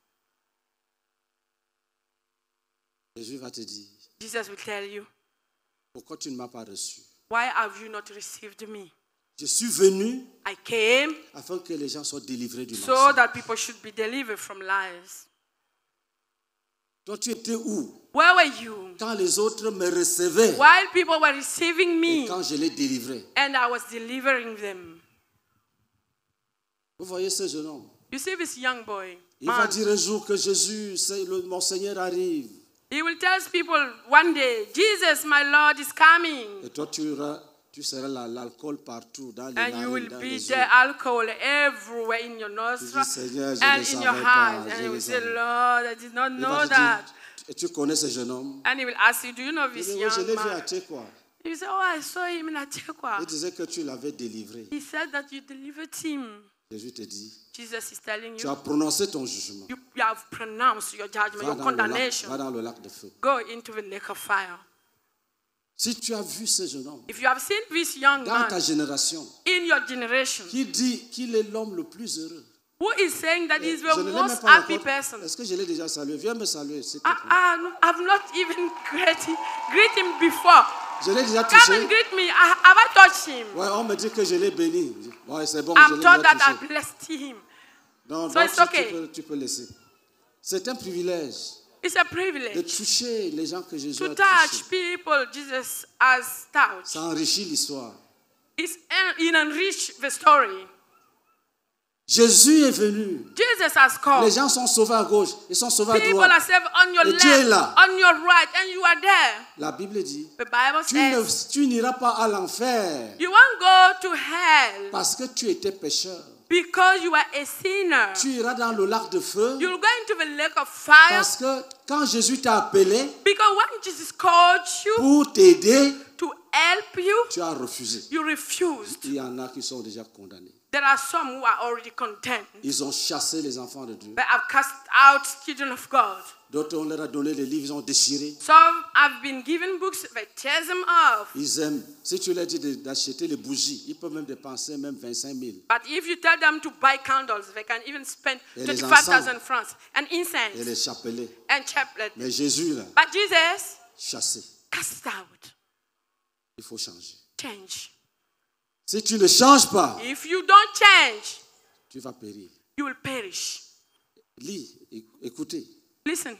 Jésus va te dire, Jesus will tell you, pourquoi tu ne m'as pas reçu? why have you not received me? Je suis venu I came afin que les gens soient délivrés du so mensonge. that people should be delivered from lies. Toi, tu étais où? Where were you? Quand les autres me recevaient While people were receiving et me quand je les délivrais. and I was delivering them. Vous voyez ce jeune homme? You see this young boy, Il va man, dire un jour que Jésus, mon Seigneur arrive. he will tell people one day, Jesus, my Lord, is coming. Et toi, tu seras l'alcool partout, dans les And you narines, will dans be les the yeux. alcohol everywhere in your Tu nostrils dis, Seigneur, je and ne in your savais heart. pas, And je you ne will say, savais. Lord, I did not Il know va te that. dire, tu connais ce jeune homme? And he will ask you, do you know Il this dit, oui, je l'ai young vu à man? Tchekwa. You say, oh, I saw him in Achekwa. Il disait que tu l'avais délivré. He said that you delivered him. Jésus te dit, Jesus is telling tu you, as prononcé ton jugement. you have pronounced your judgment, Va your dans, le lac, condemnation. va dans le lac de feu. Go into the lake of fire. Si tu as vu ce jeune homme If you have seen this young dans ta man génération in your generation qui dit qu'il est l'homme le plus heureux, who is saying that he's je the ne l'ai même most pas happy encore. person, Est-ce que je l'ai déjà salué? Viens me saluer, s'il te plaît. I've not even greet him before. Je l'ai déjà Come touché. and greet me. Have I touched him? Ouais, on me dit que je l'ai béni. Ouais, c'est bon, I'm je l'ai told déjà that I touché. blessed him. Donc, So it's okay. tu peux laisser. C'est un privilège It's a de privilege toucher les gens que Jésus to a touch touchés. people Jesus has touched. Ça enrichit l'histoire. It enrich the story. Jésus est venu. Jesus has Les come. gens sont sauvés à gauche, ils sont sauvés à People droite. are saved on your Et Dieu est left, là. on your right, and you are there. La Bible dit, The Bible says tu n'iras pas à l'enfer you won't go to hell parce que tu étais pécheur. because you are a sinner. Tu iras dans le lac de feu You'll go into the lake of fire parce que quand Jésus t'a appelé because when Jesus called you pour t'aider, to help you, tu as refusé. you refused. Il y en a qui sont déjà condamnés. There are some who are already condemned. Ils ont chassé les enfants de Dieu. They have cast out children of God. D'autres, on leur a donné les livres, ils ont déchiré. Some have been given books, they tear them off. Ils aiment. Si tu leur dis d'acheter les bougies, ils peuvent même dépenser même 25 000. But if you tell them to buy candles, they can even spend Et les 25,000 francs and Et incense les chapelets. and chaplet. Mais Jésus, là, But Jesus chassé. cast out, Il faut changer. change. Si tu ne changes pas, If you don't change, tu vas périr. you will perish. Lis, écoutez. Listen,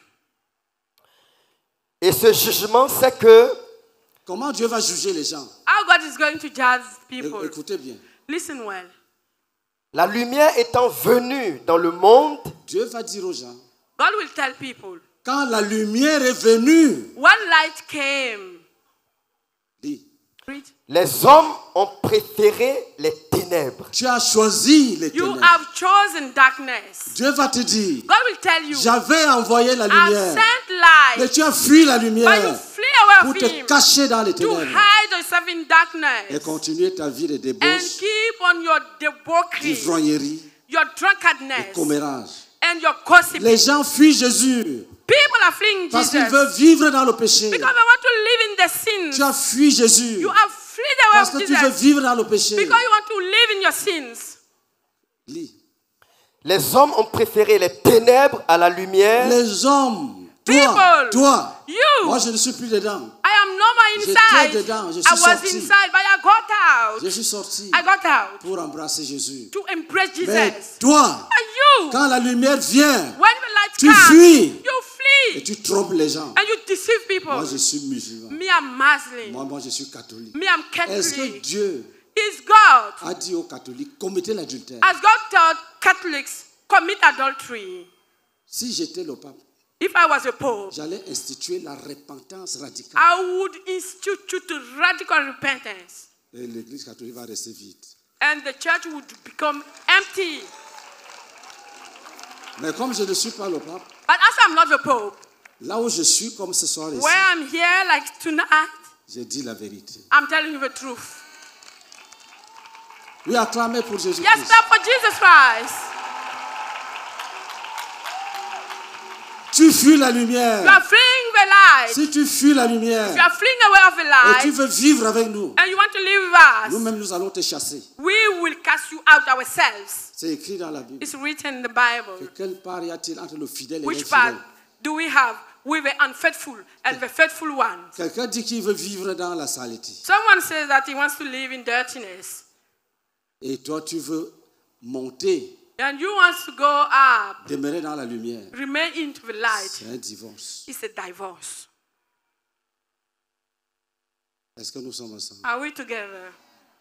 Et ce jugement, c'est que Comment Dieu va juger les gens? how God is going to judge people. Écoutez bien. Listen well. la lumière étant venue dans le monde, Dieu va dire aux gens, God will tell people, quand la lumière est venue, one light came. lis, Read. les hommes ont préféré les ténèbres. tu as choisi les You ténèbres. have chosen darkness. Dieu va te dire, God will tell you, j'avais envoyé la I've lumière, sent mais light, tu as fui la but you lumière flee away pour of te him cacher dans les to ténèbres hide yourself in et darkness continuer ta vie de and débauche, keep on your debauchery, d'ivrognerie, your de drunkenness, commérage. and your gossiping. Les gens fuient Jésus People are fleeing parce qu'ils Jesus veulent vivre dans le péché. because they want to live in the sins. Tu as fui Jésus You have fled away parce of que tu veux Jesus vivre dans le péché. because you want to live in your sins. Lis. Les hommes ont préféré les ténèbres à la lumière. Les hommes, People, toi, you, moi je ne suis plus dedans. I am no more J'étais inside. dedans, je I suis was sorti. inside, but I got out. Je suis sorti I got out pour embrasser Jésus. to embrace Mais Jesus. toi, And you, quand la lumière vient when the light tu comes, fuis. you et flee tu trompes les gens, and you deceive people. moi je suis musulman, Me, I'm Muslim. moi je suis catholique. Me, I'm Est-ce que Catholic. Dieu Is God, a dit aux catholiques, commettez l'adultère? as God taught Catholics, commit adultery? Si j'étais le pape, If I was a pope, j'allais instituer la repentance radicale. I would institute radical repentance, Et l'église catholique va rester vide. and the church would become empty. Mais comme je ne suis pas le pape, But as I'm not the pope, là où je suis, comme ce soir ici, where I'm here like tonight, j'ai dit la vérité. I'm telling you the truth. Oui, acclamez pour Yes, Jésus-Christ. clap for Jesus Christ. Tu fuis la You lumière. are fleeing the light. Si tu fuis la lumière You are fleeing away of the et tu light, veux vivre avec nous, and you want to live with us. nous-mêmes nous allons te chasser. We will cast you out ourselves. C'est écrit dans la Bible. It's written in the Que Bible. quelle part y a-t-il entre le fidèle et Which part l'infidèle? do we have with the unfaithful and the faithful ones? Quelqu'un dit qu'il veut vivre dans la saleté. Someone says that he wants to live in dirtiness, Et toi, tu veux monter, and you want to go up, demeurer dans la lumière. remain into the light. C'est un divorce. It's a divorce. Est-ce que nous sommes ensemble? Are we together?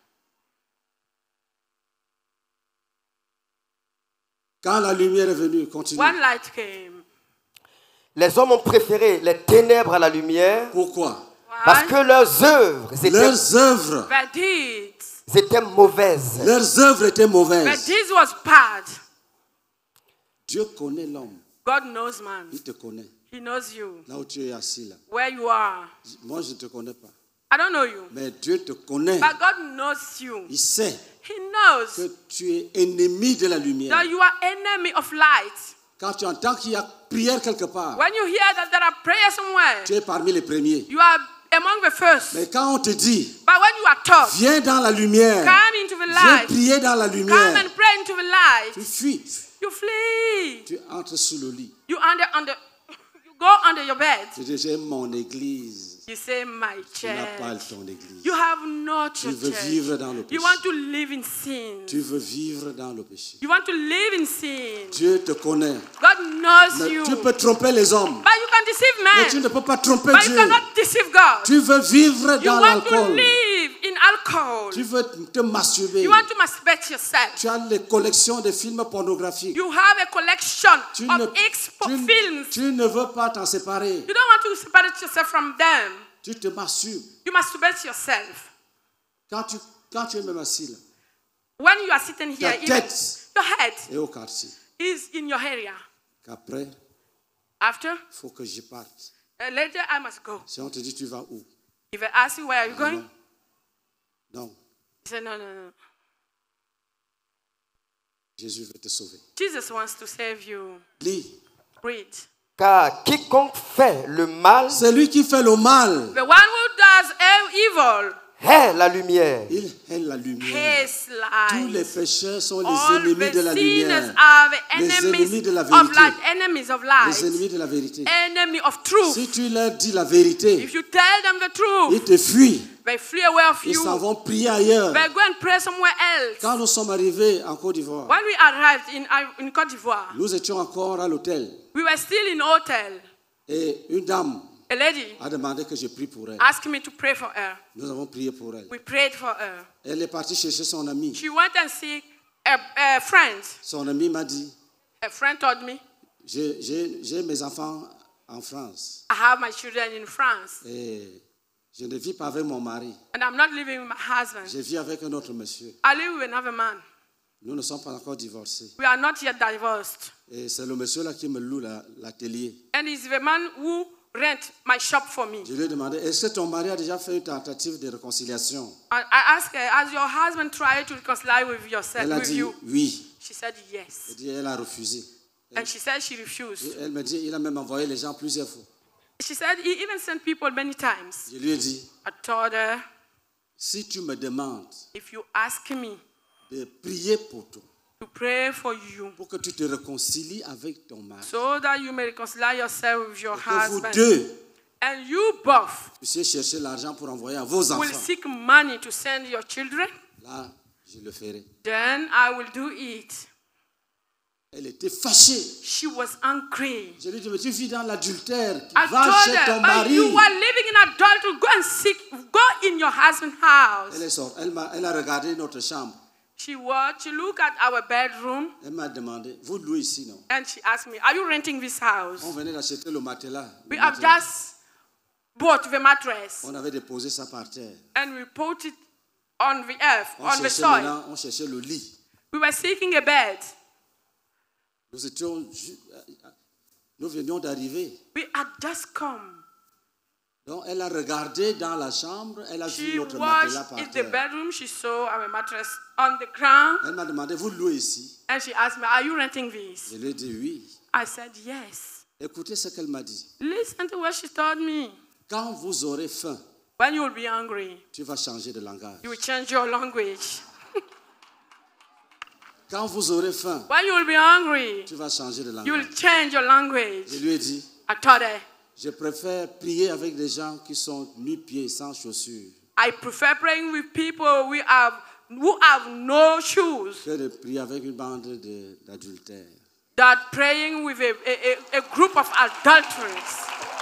Quand la lumière est venue, continue. One light came. Les hommes ont préféré les ténèbres à la lumière Pourquoi? parce que leurs œuvres Leurs œuvres, The deeds. étaient mauvaises. leurs œuvres étaient The mauvaises. deeds was bad. Dieu connaît l'homme. God knows man. Il te connaît. He knows you. Là où tu es assis là. Where you are. Moi, je ne te connais pas. I don't know you. Mais Dieu te connaît. But God knows you. Il sait He knows que tu es ennemi de la lumière. that you are enemy of light. Quand tu entends qu'il y a prière quelque part, When you hear that there are prayers somewhere, tu es parmi les premiers. you are among the first. Mais quand on te dit, But when you are taught, viens dans la lumière, come into the viens light, prier dans la come lumière, and pray into the light, tu fuis, you flee. tu entres sous le lit. You you go under your bed. Tu dis, j'aime mon église. You say, my Tu n'as pas church. ton église. You have not Tu your veux church. vivre dans le péché. You want to live in sin. Tu veux vivre dans le péché. You want to live in sin. Dieu te connaît. God knows Mais you. tu peux tromper les hommes. But you can deceive Mais tu men. ne peux pas tromper But you Dieu. cannot deceive God. Tu veux vivre You dans want to l'alcool. live in alcohol. Tu veux te masturber. You want to masturbate yourself. Tu as les collections de films pornographiques. You have a collection Tu of films. tu ne veux pas t'en séparer. You don't want to separate yourself from them. Tu te masturbes. You masturbate yourself. Quand tu es même assis là, When you are sitting ta here, tête your head est au quartier. is in your area. Qu'après, After, il faut que je parte. Later I must go. Si on te dit tu vas où? If I ask you where are you going, Non. you say no, no, no. Jésus veut te sauver. Jesus wants to save you. Lis. Read. Car quiconque fait le mal Celui qui fait le mal, The one who does evil hait la lumière. il hait la lumière. hates Tous les light. pécheurs sont les All ennemis de the la sinners lumière. are the Les ennemis enemies de la of vérité. light. Enemies of Les light. ennemis de la vérité. Enemy of truth. Si tu leur dis la vérité, If you tell them the ils truth, te fuient. they flee away of Ils you. s'en vont prier ailleurs. They go and pray somewhere else. Quand nous sommes arrivés en Côte d'Ivoire, When we arrived in Côte d'Ivoire, nous étions encore à l'hôtel. we were still in hotel. Et une dame A lady a demandé que je prie pour elle. asked me to pray for her. Nous avons prié pour elle. We prayed for her. Elle est partie chercher son ami. She went and see a friend. Son ami m'a dit, A friend told me, j'ai mes enfants en France. I have my children in France. Et je ne vis pas avec mon mari. And I'm not living with my husband. Je vis avec un autre monsieur. I live with another man. Nous ne sommes pas encore divorcés. We are not yet divorced. Et c'est le monsieur là qui me loue l'atelier. And it's the man who rent my shop for me. Je lui ai demandé, est-ce que ton mari a déjà fait une tentative de réconciliation? And I asked her, has your husband tried to reconcile with yourself, Elle a with dit you? oui. She said yes. Elle dit, elle a refusé. And she said she refused. Et elle me dit, il a même envoyé les gens plusieurs fois. She said he even sent people many times. Je lui ai dit, I told her, si tu me demandes if you ask me de prier pour toi, to pray for you pour que tu te réconcilies avec ton mari, so that you may reconcile yourself with your et que vous husband, deux and you both puissiez chercher l'argent pour envoyer à vos will enfants, seek money to send your children, là, je le ferai. then I will do it. Elle était fâchée. She was angry. Je lui ai dit, mais tu vis dans l'adultère. I Va told chez her, ton but mari. you were living in adultery. Go and seek. Go in your husband's house. Elle est sortie. Elle a regardé notre chambre. She looked at our bedroom Elle m'a demandé, vous louez ici, non? and she asked me, are you renting this house? On venait d'acheter le matelas. We have just bought the mattress On avait déposé ça par terre. and we put it on the earth, on the soil. On cherchait le lit. We were seeking a bed. Nous venions d'arriver. We had just come. Donc elle a regardé dans la chambre, elle a vu She notre matelas watched par in the terre. bedroom. She saw our mattress on the ground. Elle m'a demandé, vous louez ici? And she asked me, are you renting this? Je lui ai dit oui. I said, yes. Écoutez ce qu'elle m'a dit. Listen to what she told me. Quand vous aurez faim, When you will be hungry, tu vas changer de langage. you will change your language. Quand vous aurez faim, When you will be hungry, tu vas changer de you will langage. change your language. Je lui ai dit, I told her, je préfère prier avec des gens qui sont nu-pieds, sans chaussures, I prefer praying with people who have no shoes que de prier avec une bande d'adultères. than praying with a group of adulterers.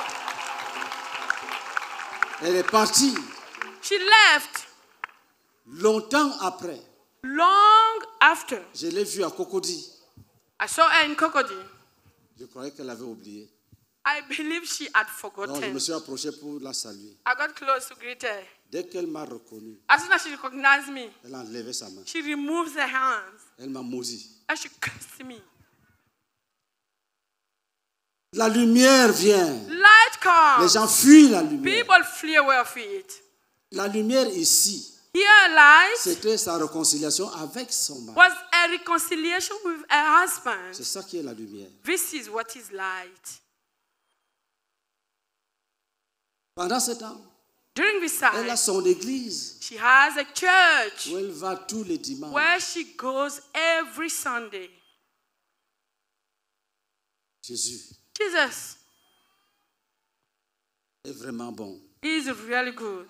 Elle est partie. She left Longtemps après, long after. je l'ai vue à Cocody. I saw her in Cocody. Je croyais qu'elle avait oublié. I believe she had Donc je forgotten. me suis approché pour la saluer. I got close to greet her. Dès qu'elle m'a reconnu, As soon as she recognized me, elle a enlevé sa main. she removed her hands Elle m'a maudit. and she cursed me. La lumière vient. Light Les comes. gens fuient la lumière. People flee away of it. La lumière ici, Here, light c'était sa réconciliation avec son mari. was a reconciliation with her husband. C'est ça qui est la lumière. This is what is light. Pendant ce temps, During this Elle a time, son église she has a church où elle va tous les dimanches. where she goes every Sunday. Jésus Jesus est vraiment bon. is really good.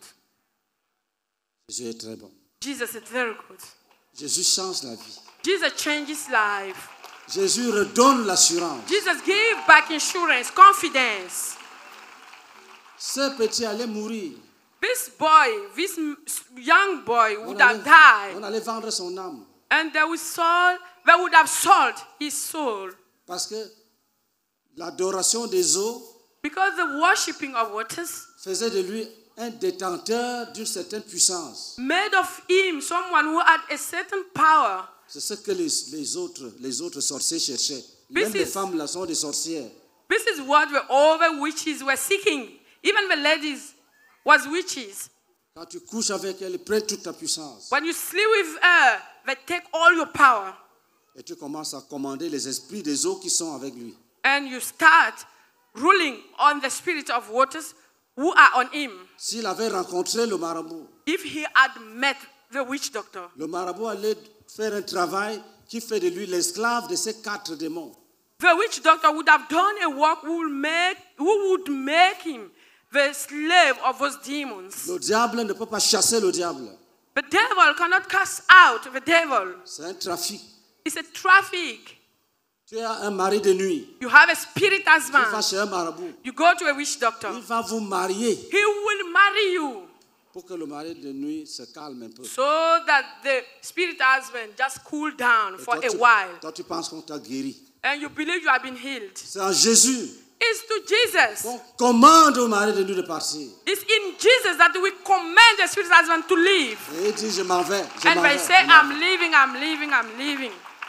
Jésus est très bon. Jesus is very good. Jésus change la vie. Jesus changes life. Jésus redonne l'assurance. Jesus gives back insurance, confidence. Ce petit allait mourir. This boy, this young boy would On have died, allait vendre son âme. and they would have sold his soul. Parce que l'adoration des eaux Because the worshipping of waters faisait de lui un détenteur d'une certaine puissance. made of him someone who had a certain power. C'est ce que les autres sorciers cherchaient. This Même les is- femmes là sont des sorcières. This is what the other witches were seeking. Even the ladies was witches. Quand tu couches avec elle, ils prennent toute ta puissance. When you sleep with her, they take all your power. Et tu commences à commander les esprits des eaux qui sont avec lui. And you start ruling on the spirit of waters who are on him. S'il avait rencontré le marabout, If he had met the witch doctor, le marabout allait faire un travail qui fait de lui l'esclave de ces 4 démons. the witch doctor would have done a work who would make him the slave of those demons. Le diable ne peut pas chasser le diable. The devil cannot cast out the devil. C'est un trafic. It's a traffic. Tu as un mari de nuit. You have a spirit Tu vas husband. chez un marabout. You go to a witch doctor. Il va vous marier He will marry you pour que le mari de nuit se calme un peu. so that the spirit husband just cool down Et for toi, a while. toi, tu penses qu'on t'a guéri. And you believe you have been healed. C'est en Jésus It's to Jesus. qu'on commande au mari de nuit de partir. It's in Jesus that we command the spirit husband to leave. Et il dit, je m'en vais. Je And m'en they vais, say, je m'en vais. I'm leaving, I'm leaving, I'm leaving.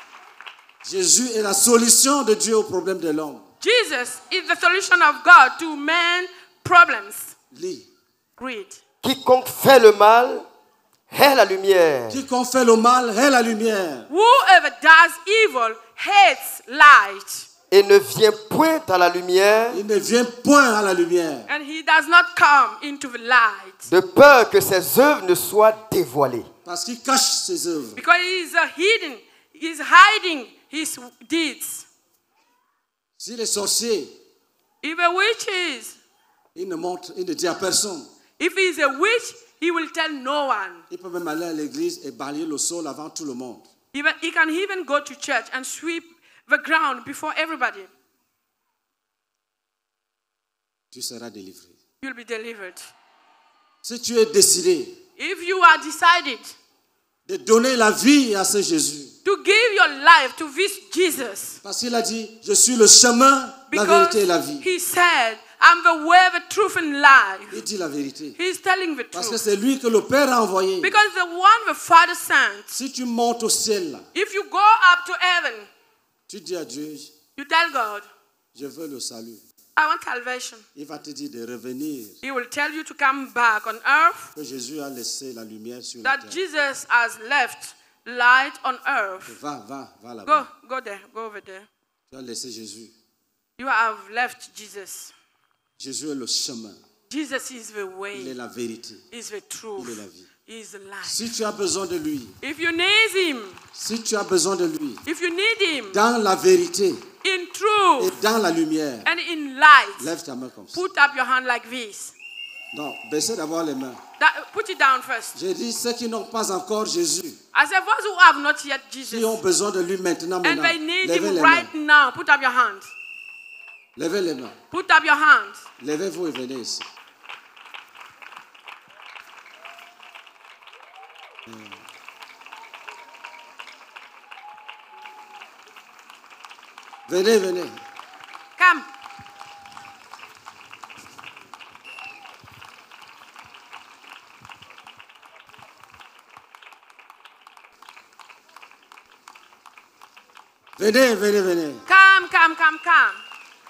Jésus est la solution de Dieu au problème de l'homme. Jesus is the solution of God to man's problems. Lis. Read. Quiconque fait le mal est la lumière. Quiconque fait le mal est la lumière. Whoever does evil hates light, Et ne vient point à la lumière Il ne vient point à la lumière. and he does not come into the light de peur que ses œuvres ne soient dévoilées. Parce qu'il cache ses œuvres. because he's hiding his deeds. Si les sorciers, If a witch is, ils ne disent à personne. if he's a witch, he will tell no one. Il peut même aller à l'église et balayer le sol avant tout le monde. Even, he can even go to church and sweep the ground before everybody. Tu seras délivré. You'll be delivered. Si tu es décidé If you are decided de donner la vie à ce Jésus, to give your life to this Jesus, parce qu'il a dit, je suis le chemin, la because vérité et la vie. he said, I'm the way, the truth, and life. Il dit la vérité. He's telling the Parce que truth. c'est lui que le Père a envoyé. Because the one the Father sent, Si tu montes au ciel, là, if you go up to heaven, tu dis à Dieu, you tell God, je veux le salut. I want salvation. Il va te dire de revenir, He will tell you to come back on earth, que Jésus a laissé la lumière sur la that terre. Jesus has left light on earth. Va Go, là-bas. go there, go over there. Tu as laissé Jésus. You have left Jesus. Jésus est le chemin. Jesus is the Il est way, la vérité. is the truth, Il est la vie. is the life. Si tu as besoin de lui, If you need him, si tu as besoin de lui, if you need him dans la vérité in et truth dans la lumière, and in light, lève ta main comme ça. put up your hand like this. Non, baissez d'abord les mains. Put it down first. J'ai dit ceux qui n'ont pas encore Jésus, I said, those who have not yet qui Jesus ont besoin de lui maintenant, and they need levez him les right mains. now, put up your hand. Levez les mains. Put up your hand. Levez-vous et venez ici. Venez, venez. Come. Venez, venez, venez. Come, come, come, come.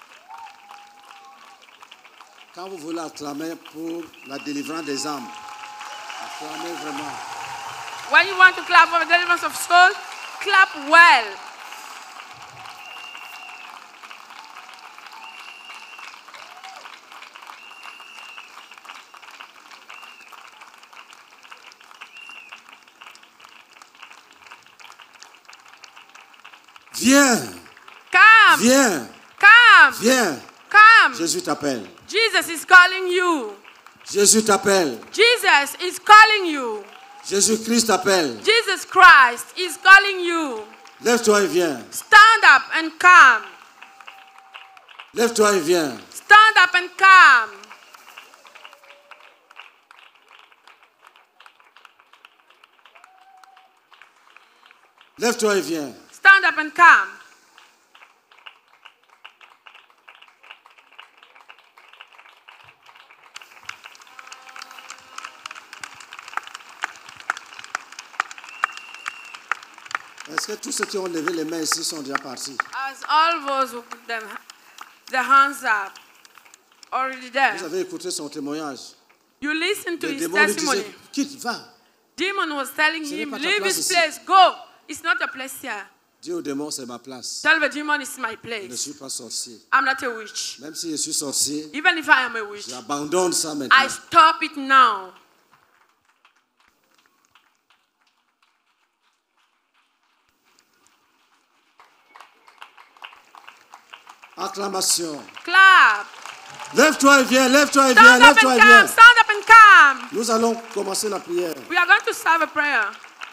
Quand vous voulez acclamer pour la délivrance des âmes, acclamez vraiment. When you want to clap for the deliverance of soul, clap well. Viens, Come. viens, Come. viens. Come. Jésus t'appelle. Jesus is calling you. Jésus t'appelle. Jesus is calling you. Jésus-Christ t'appelle. Jesus Christ is calling you. Lève-toi et viens. Stand up and come. Lève-toi et viens. Stand up and come. Lève-toi et viens. Stand up and come. Est-ce que tous ceux qui ont levé les mains ici sont déjà partis? As all those who put their hands up already there. Vous avez écouté son témoignage. You listen to Le his démon lui testimony. disait, quitte, va. Demon was telling Ce n'est him, pas ta leave place this ici. place, go. It's not your place here. Dis au démon, c'est ma place. Tell the demon it's my Je ne place. suis pas sorcier. I'm not a witch. Même si je suis sorcier, Even if I am a witch, j'abandonne ça maintenant. I stop it now. Acclamation. Clap. Lève-toi et viens, lève-toi et viens, Stand up lève-toi and et viens. come. Stand up and come. Nous allons commencer la prière. We are going to start a prayer.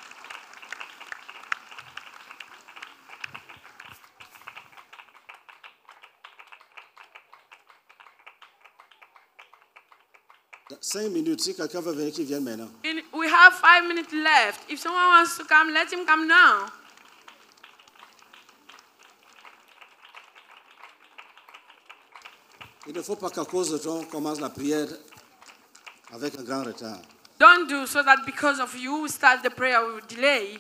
Dans 5 minutes, si quelqu'un veut venir, qu'il vienne maintenant. We have 5 minutes left. If someone wants to come, let him come now. Il ne faut pas qu'à cause de toi, on commence la prière avec un grand retard. Don't do so that because of you, we start the prayer with delay.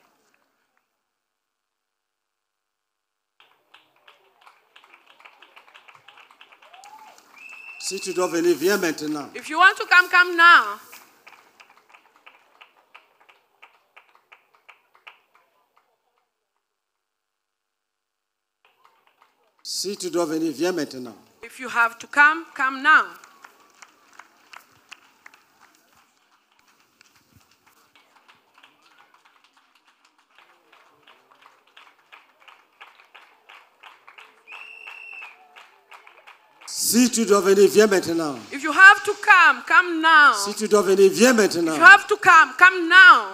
Si tu dois venir, viens maintenant. If you want to come, come now. Si tu dois venir, viens maintenant. If you have to come, come now. Si tu dois venir, viens maintenant. If you have to come, come now. Si tu dois venir, viens maintenant. If you have to come now.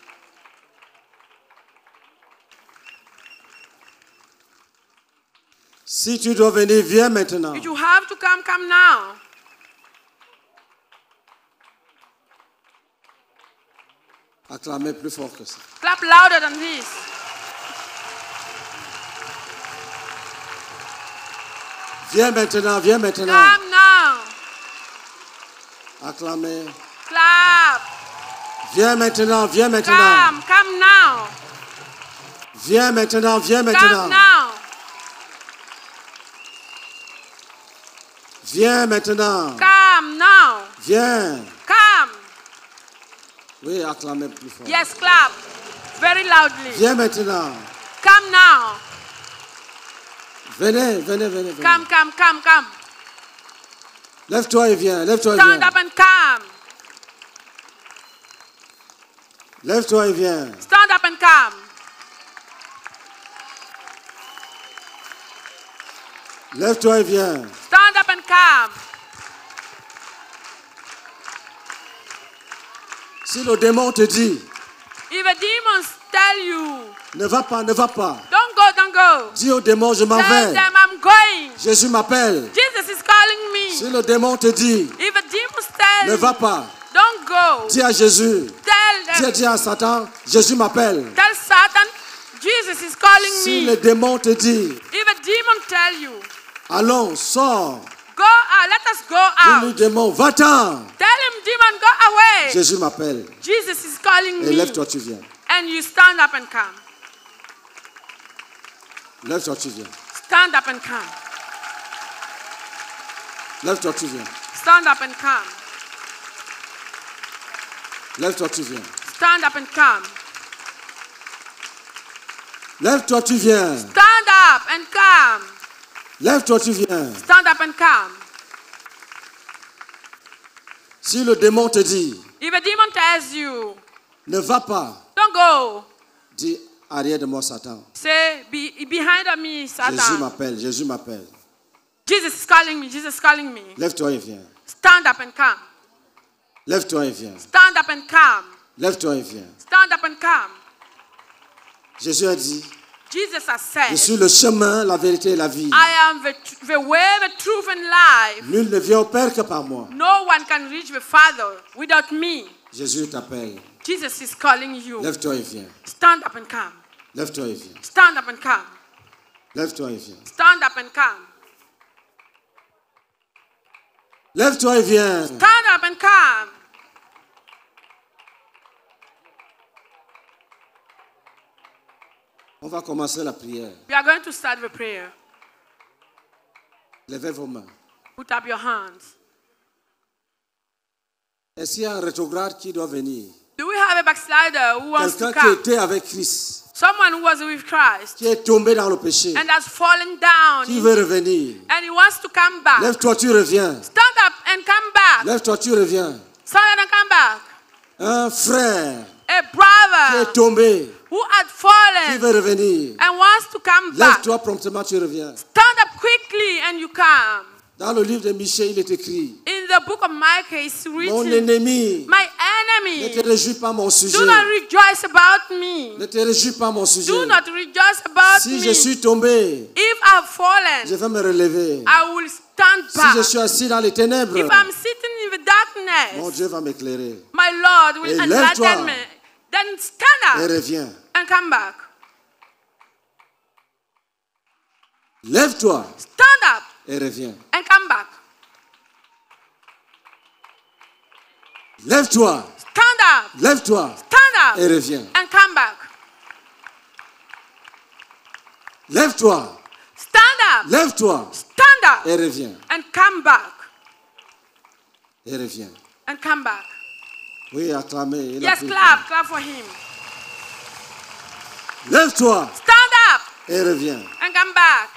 Si tu dois venir, viens maintenant. If you have to come now. Acclamez plus fort que ça. Clap louder than this. Viens maintenant, viens maintenant. Come now. Acclamez. Clap. Viens maintenant, viens maintenant. Come now. Viens maintenant, viens Come maintenant. now. Viens maintenant. Come now. Viens. Come. Oui, acclamez plus fort. Yes, clap. Very loudly. Viens maintenant. Come now. Venez, venez, venez, venez. Come. Lève-toi et viens, lève-toi et Stand viens. up and come. Lève-toi et viens. Stand up and come. Lève-toi et viens. Stand up and come. Si le démon te dit, If the demons tell you, ne va pas, ne va pas. don't go. Dis au démon, je m'en Tell vais. them I'm going. Jésus m'appelle. Jesus is calling me. Si le démon te dit, If the demons tell ne you, va pas. don't go. Dis à Jésus. Tell them. Dis à Satan, Jésus m'appelle. Tell Satan, Jesus is calling Si me. le démon te dit, If a demon tell you, allons, sors. go out, let us go Dis-lui, out. démon, va-t'en. Tell him, demon, go away. Jésus m'appelle. Jesus is calling Et me. lève-toi, tu viens. And you stand up and come. Lève-toi, tu viens. Stand up and come. Lève-toi, tu viens. Stand up and come. Lève-toi, tu viens. Stand up and come. Lève-toi, tu viens. Stand up and come. Lève-toi, tu viens. Stand up and come. Si le démon te dit, If a demon tells you, ne va pas, don't go. dis, arrière de moi, Satan. Say, behind me, Jésus Satan. m'appelle, Jésus m'appelle. Jesus is calling me. Jesus is calling me. Lève-toi et viens. Stand up and come. Lève-toi et viens. Stand up and come. Lève-toi et viens. Stand up and come. Jésus a dit, Jesus has je said, suis le chemin, la vérité et la vie. I am the way, the truth, and life. Nul ne vient au Père que par moi. No one can reach the Father without me. Jésus t'appelle. Jesus is calling you. Lève-toi et viens. Stand up and come. Lève-toi et viens. Stand up and come. Lève-toi et viens. Stand up and come. Lève-toi et viens. Stand up and come. On va commencer la prière. We are going to start the prayer. Levez vos mains. Put up your hands. Est-ce qu'il y a un rétrograde qui doit venir? Do we have a backslider who wants Quelqu'un to qui come? était avec Christ, Someone who was with Christ qui est tombé dans le péché, and has fallen down qui veut revenir. and he wants to come back. Lève-toi, tu reviens. Stand up and come back. Lève-toi, tu reviens. Stand up and come back. Un frère A qui brother est tombé, who had qui fallen veut revenir. and wants to come back. Lève-toi promptement, tu reviens. Stand up quickly and you come. Dans le livre de Michée, il est écrit, In the book of Micah, it's mon written, ennemi, my ne te enemy, réjouis pas mon sujet. do not rejoice about me. Ne te réjouis pas mon sujet. Do not rejoice about Si me. je suis tombé, If I've fallen, je vais me relever. I will stand Si back. je suis assis dans les ténèbres, If I'm sitting in the mon darkness, Dieu va m'éclairer. my Lord will Et lève-toi. enlighten me. Then stand Et up reviens. and come back. Lève-toi Stand up et reviens. and come back. Lève-toi, Stand up, lève-toi stand et up reviens. and come back. Lève-toi, Stand up, lève-toi stand up et reviens. and come back. Et reviens. And come back. Oui, acclamez. Il a Yes, pris. clap for him. Lève-toi Stand up et reviens. and come back.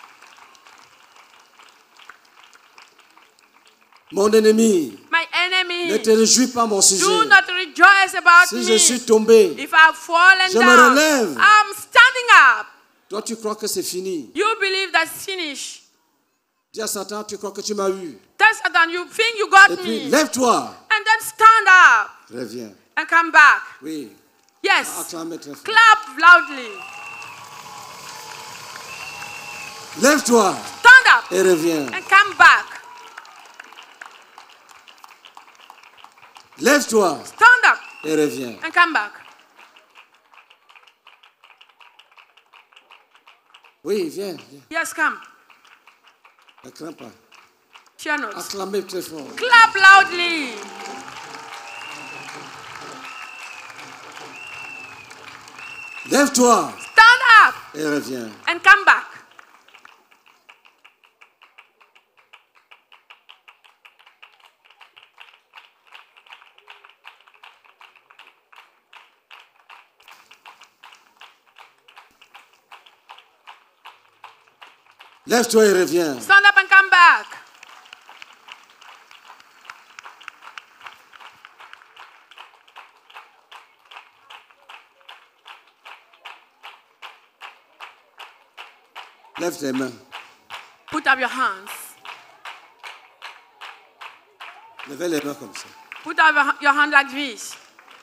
Mon ennemi, My ne te enemy, réjouis pas mon sujet. do not rejoice about Si je suis me. tombé, If I've fallen Je me down, relève. I'm standing up. toi tu crois que c'est fini. You believe that's finished. Dis à Satan, tu crois que tu m'as eu. Tell Satan, you think you got Et puis me. lève-toi, And then stand up reviens. and come back. Oui, Yes. acclamez très fort. Clap loudly. Lève-toi Stand up et reviens. and come back. Lève-toi Stand up et reviens. and come back. Oui, viens, viens. Yes, come. Ne crains pas. Fear not. Acclamez très fort. Clap loudly. Lève-toi Stand up et reviens. and come back. Lève-toi et reviens. Stand up and come back. Lève tes mains. Put up your hands. Levez les mains comme ça. Put up your hand like this.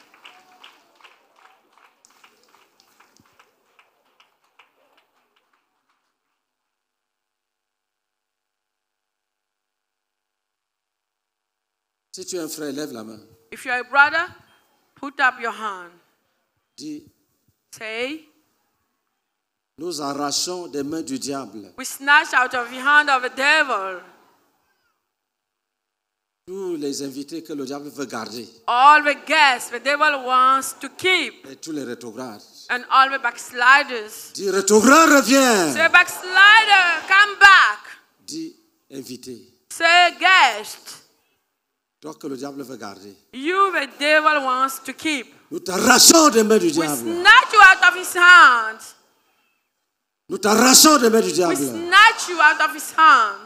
Si tu es un frère, lève la main. If you're a brother, put up your hand. Dis, Say, nous arrachons des mains du diable we snatch out of the hand of the devil tous les invités que le diable veut garder all the guests the devil wants to keep et tous les rétrogrades. and all the backsliders. Dis, rétrograde, reviens. Say, backslider, come back. Dis, invité. Say, guest, Toi que le diable veut garder. you the devil wants to keep. Nous t'arrachons des mains du We diable. snatch you out of his hands. Nous t'arrachons des mains du We diable. snatch you out of his hands.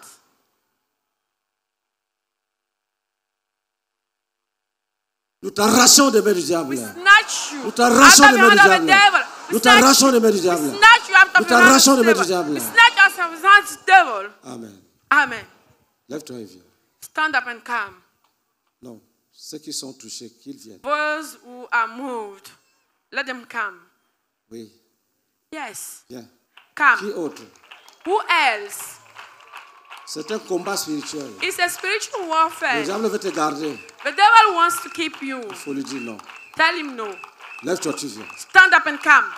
Nous t'arrachons des mains du We diable. snatch you Nous out t'arrachons of des the mains hand du of the diable. devil. Nous t'arrachons des mains du diable. Snatch you out Nous of the hands t'arrachons of des the mains du devil. diable. We snatch us from the hands of the devil. Amen. Amen. Lève-toi et viens. Stand up and come. Non, ceux qui sont touchés, qu'ils viennent. Those who are moved, let them come. Oui, Yes. viens. Qui Come. autre? Who else? C'est un combat spirituel. It's a spiritual Le warfare. diable veut te garder. The devil wants to keep you. Il faut lui dire non. Tell him no. Lève-toi, tu viens. Stand up and come.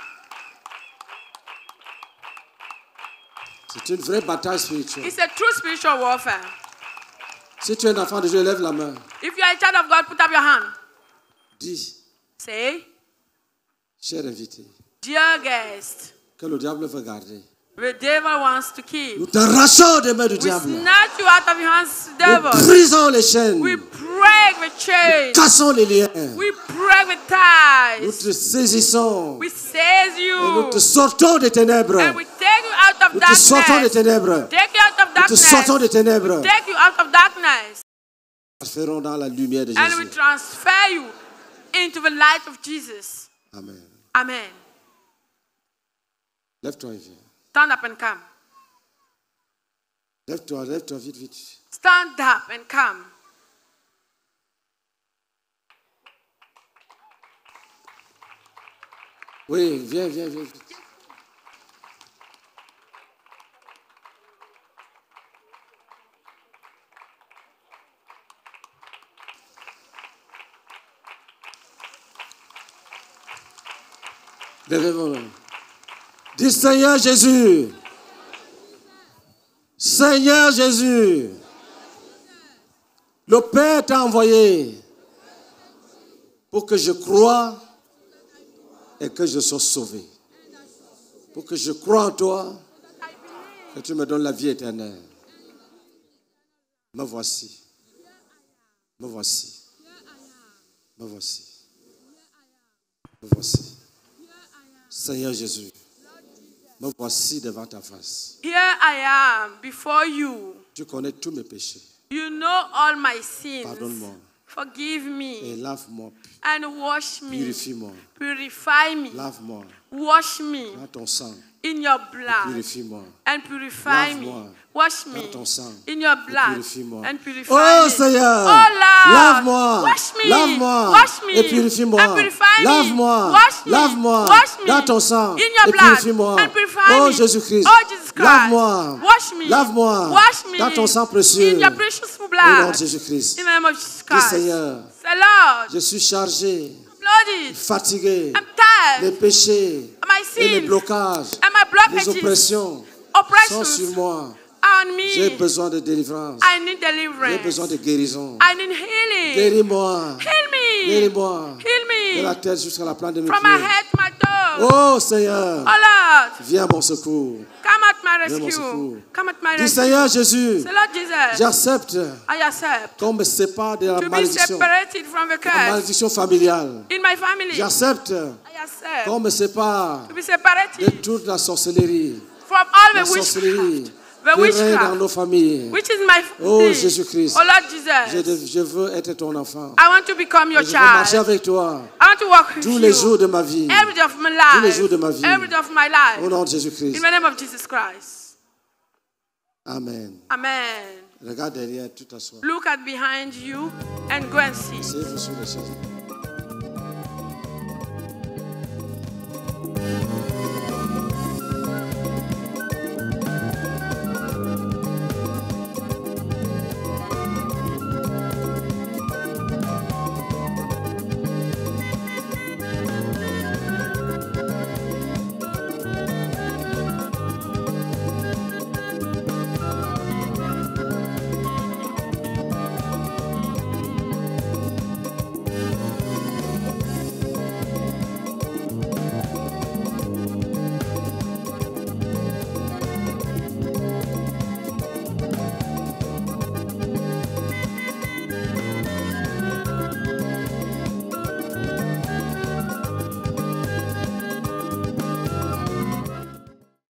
C'est une vraie bataille spirituelle. It's a true spiritual warfare. Si tu es un enfant de Dieu, lève la main. If you are a child of God, put up your hand. Dis, Say, cher invité, dear guest, que le diable veut garder. the devil wants to keep. Nous t'arrachons des mains du We diable. snatch you out of your hands, Nous devil. brisons les chaînes. We break the chains. Cassons les liens. We break the Nous ties. te saisissons. We seize Et nous you. te sortons des ténèbres. And we take you out of Nous te sortons des darkness. ténèbres. Take you out of Nous te sortons darkness. des ténèbres. Take you out of darkness. Transférons dans la lumière de And we Jésus. transfer you into the light of Jesus. Amen. Amen. Lève-toi et viens. Stand up and come. Lève-toi, lève-toi, vite, vite. Stand up and come. Oui, viens, viens, viens. Vite. Levez-vous. Dis Seigneur Jésus. Seigneur Jésus. Le Père t'a envoyé pour que je croie et que je sois sauvé. Pour que je croie en toi, que tu me donnes la vie éternelle. Me voici. Me voici. Me voici. Me voici. Seigneur Jésus, me voici devant ta face. Here I am before you. Tu connais tous mes péchés. You know all my sins. Pardonne-moi Forgive et me lave-moi, and wash me. purifie-moi, Purify me. lave-moi Wash me dans ton sang, in your blood purifie-moi. and purify me. Lave-moi Wash me dans ton sang in your et blood purifie-moi. and purify Oh me. Seigneur, Oh Lord, lave-moi, wash me, lave-moi wash me et purifie-moi. and purify me. Lave-moi, Wash me, lave-moi wash me dans ton sang in your et blood purifie-moi. and purify Oh me. Jésus-Christ, Oh Jesus Christ, lave-moi, wash me, lave-moi wash me dans ton sang précieux. in your precious Au nom blood. de Jésus-Christ. In the name of Jesus Dis Christ. Seigneur, Say Lord, je suis chargé, blooded, fatigué, I'm tired. les péchés My et les sins blocages, and my les blockages, oppressions sont oppressions sur moi. on J'ai me. besoin de délivrance. I need J'ai deliverance. besoin de guérison. I need healing. Guéris-moi. Heal me. Guéris-moi. Heal De la me. tête jusqu'à la plante de mes From my pieds. head to my toes. Oh Seigneur, Oh Lord, viens à mon secours. come at my Viens à mon rescue. secours. Come at my Dis rescue. Seigneur Jésus, Say Lord Jesus, j'accepte I accept qu'on me sépare de la to be malédiction, separated from the la curse malédiction familiale. in my family. J'accepte I accept qu'on me sépare to be de separated toute la sorcellerie, from all la the sorcellerie witchcraft. qui The règne dans witchcraft, nos familles. which is my Oh family. Jésus-Christ, Oh Lord Jesus, je veux être ton enfant. I want to become your Je veux marcher child. avec toi I want to walk with tous les you jours de ma vie. every day of my Tous les life. jours de ma vie. Every day of my life. Au nom de In Jésus-Christ. the name of Jesus Christ. Amen. Amen. Regarde derrière, tout à soi. Look at behind you and go and see. Asseyez-vous sur les chaises.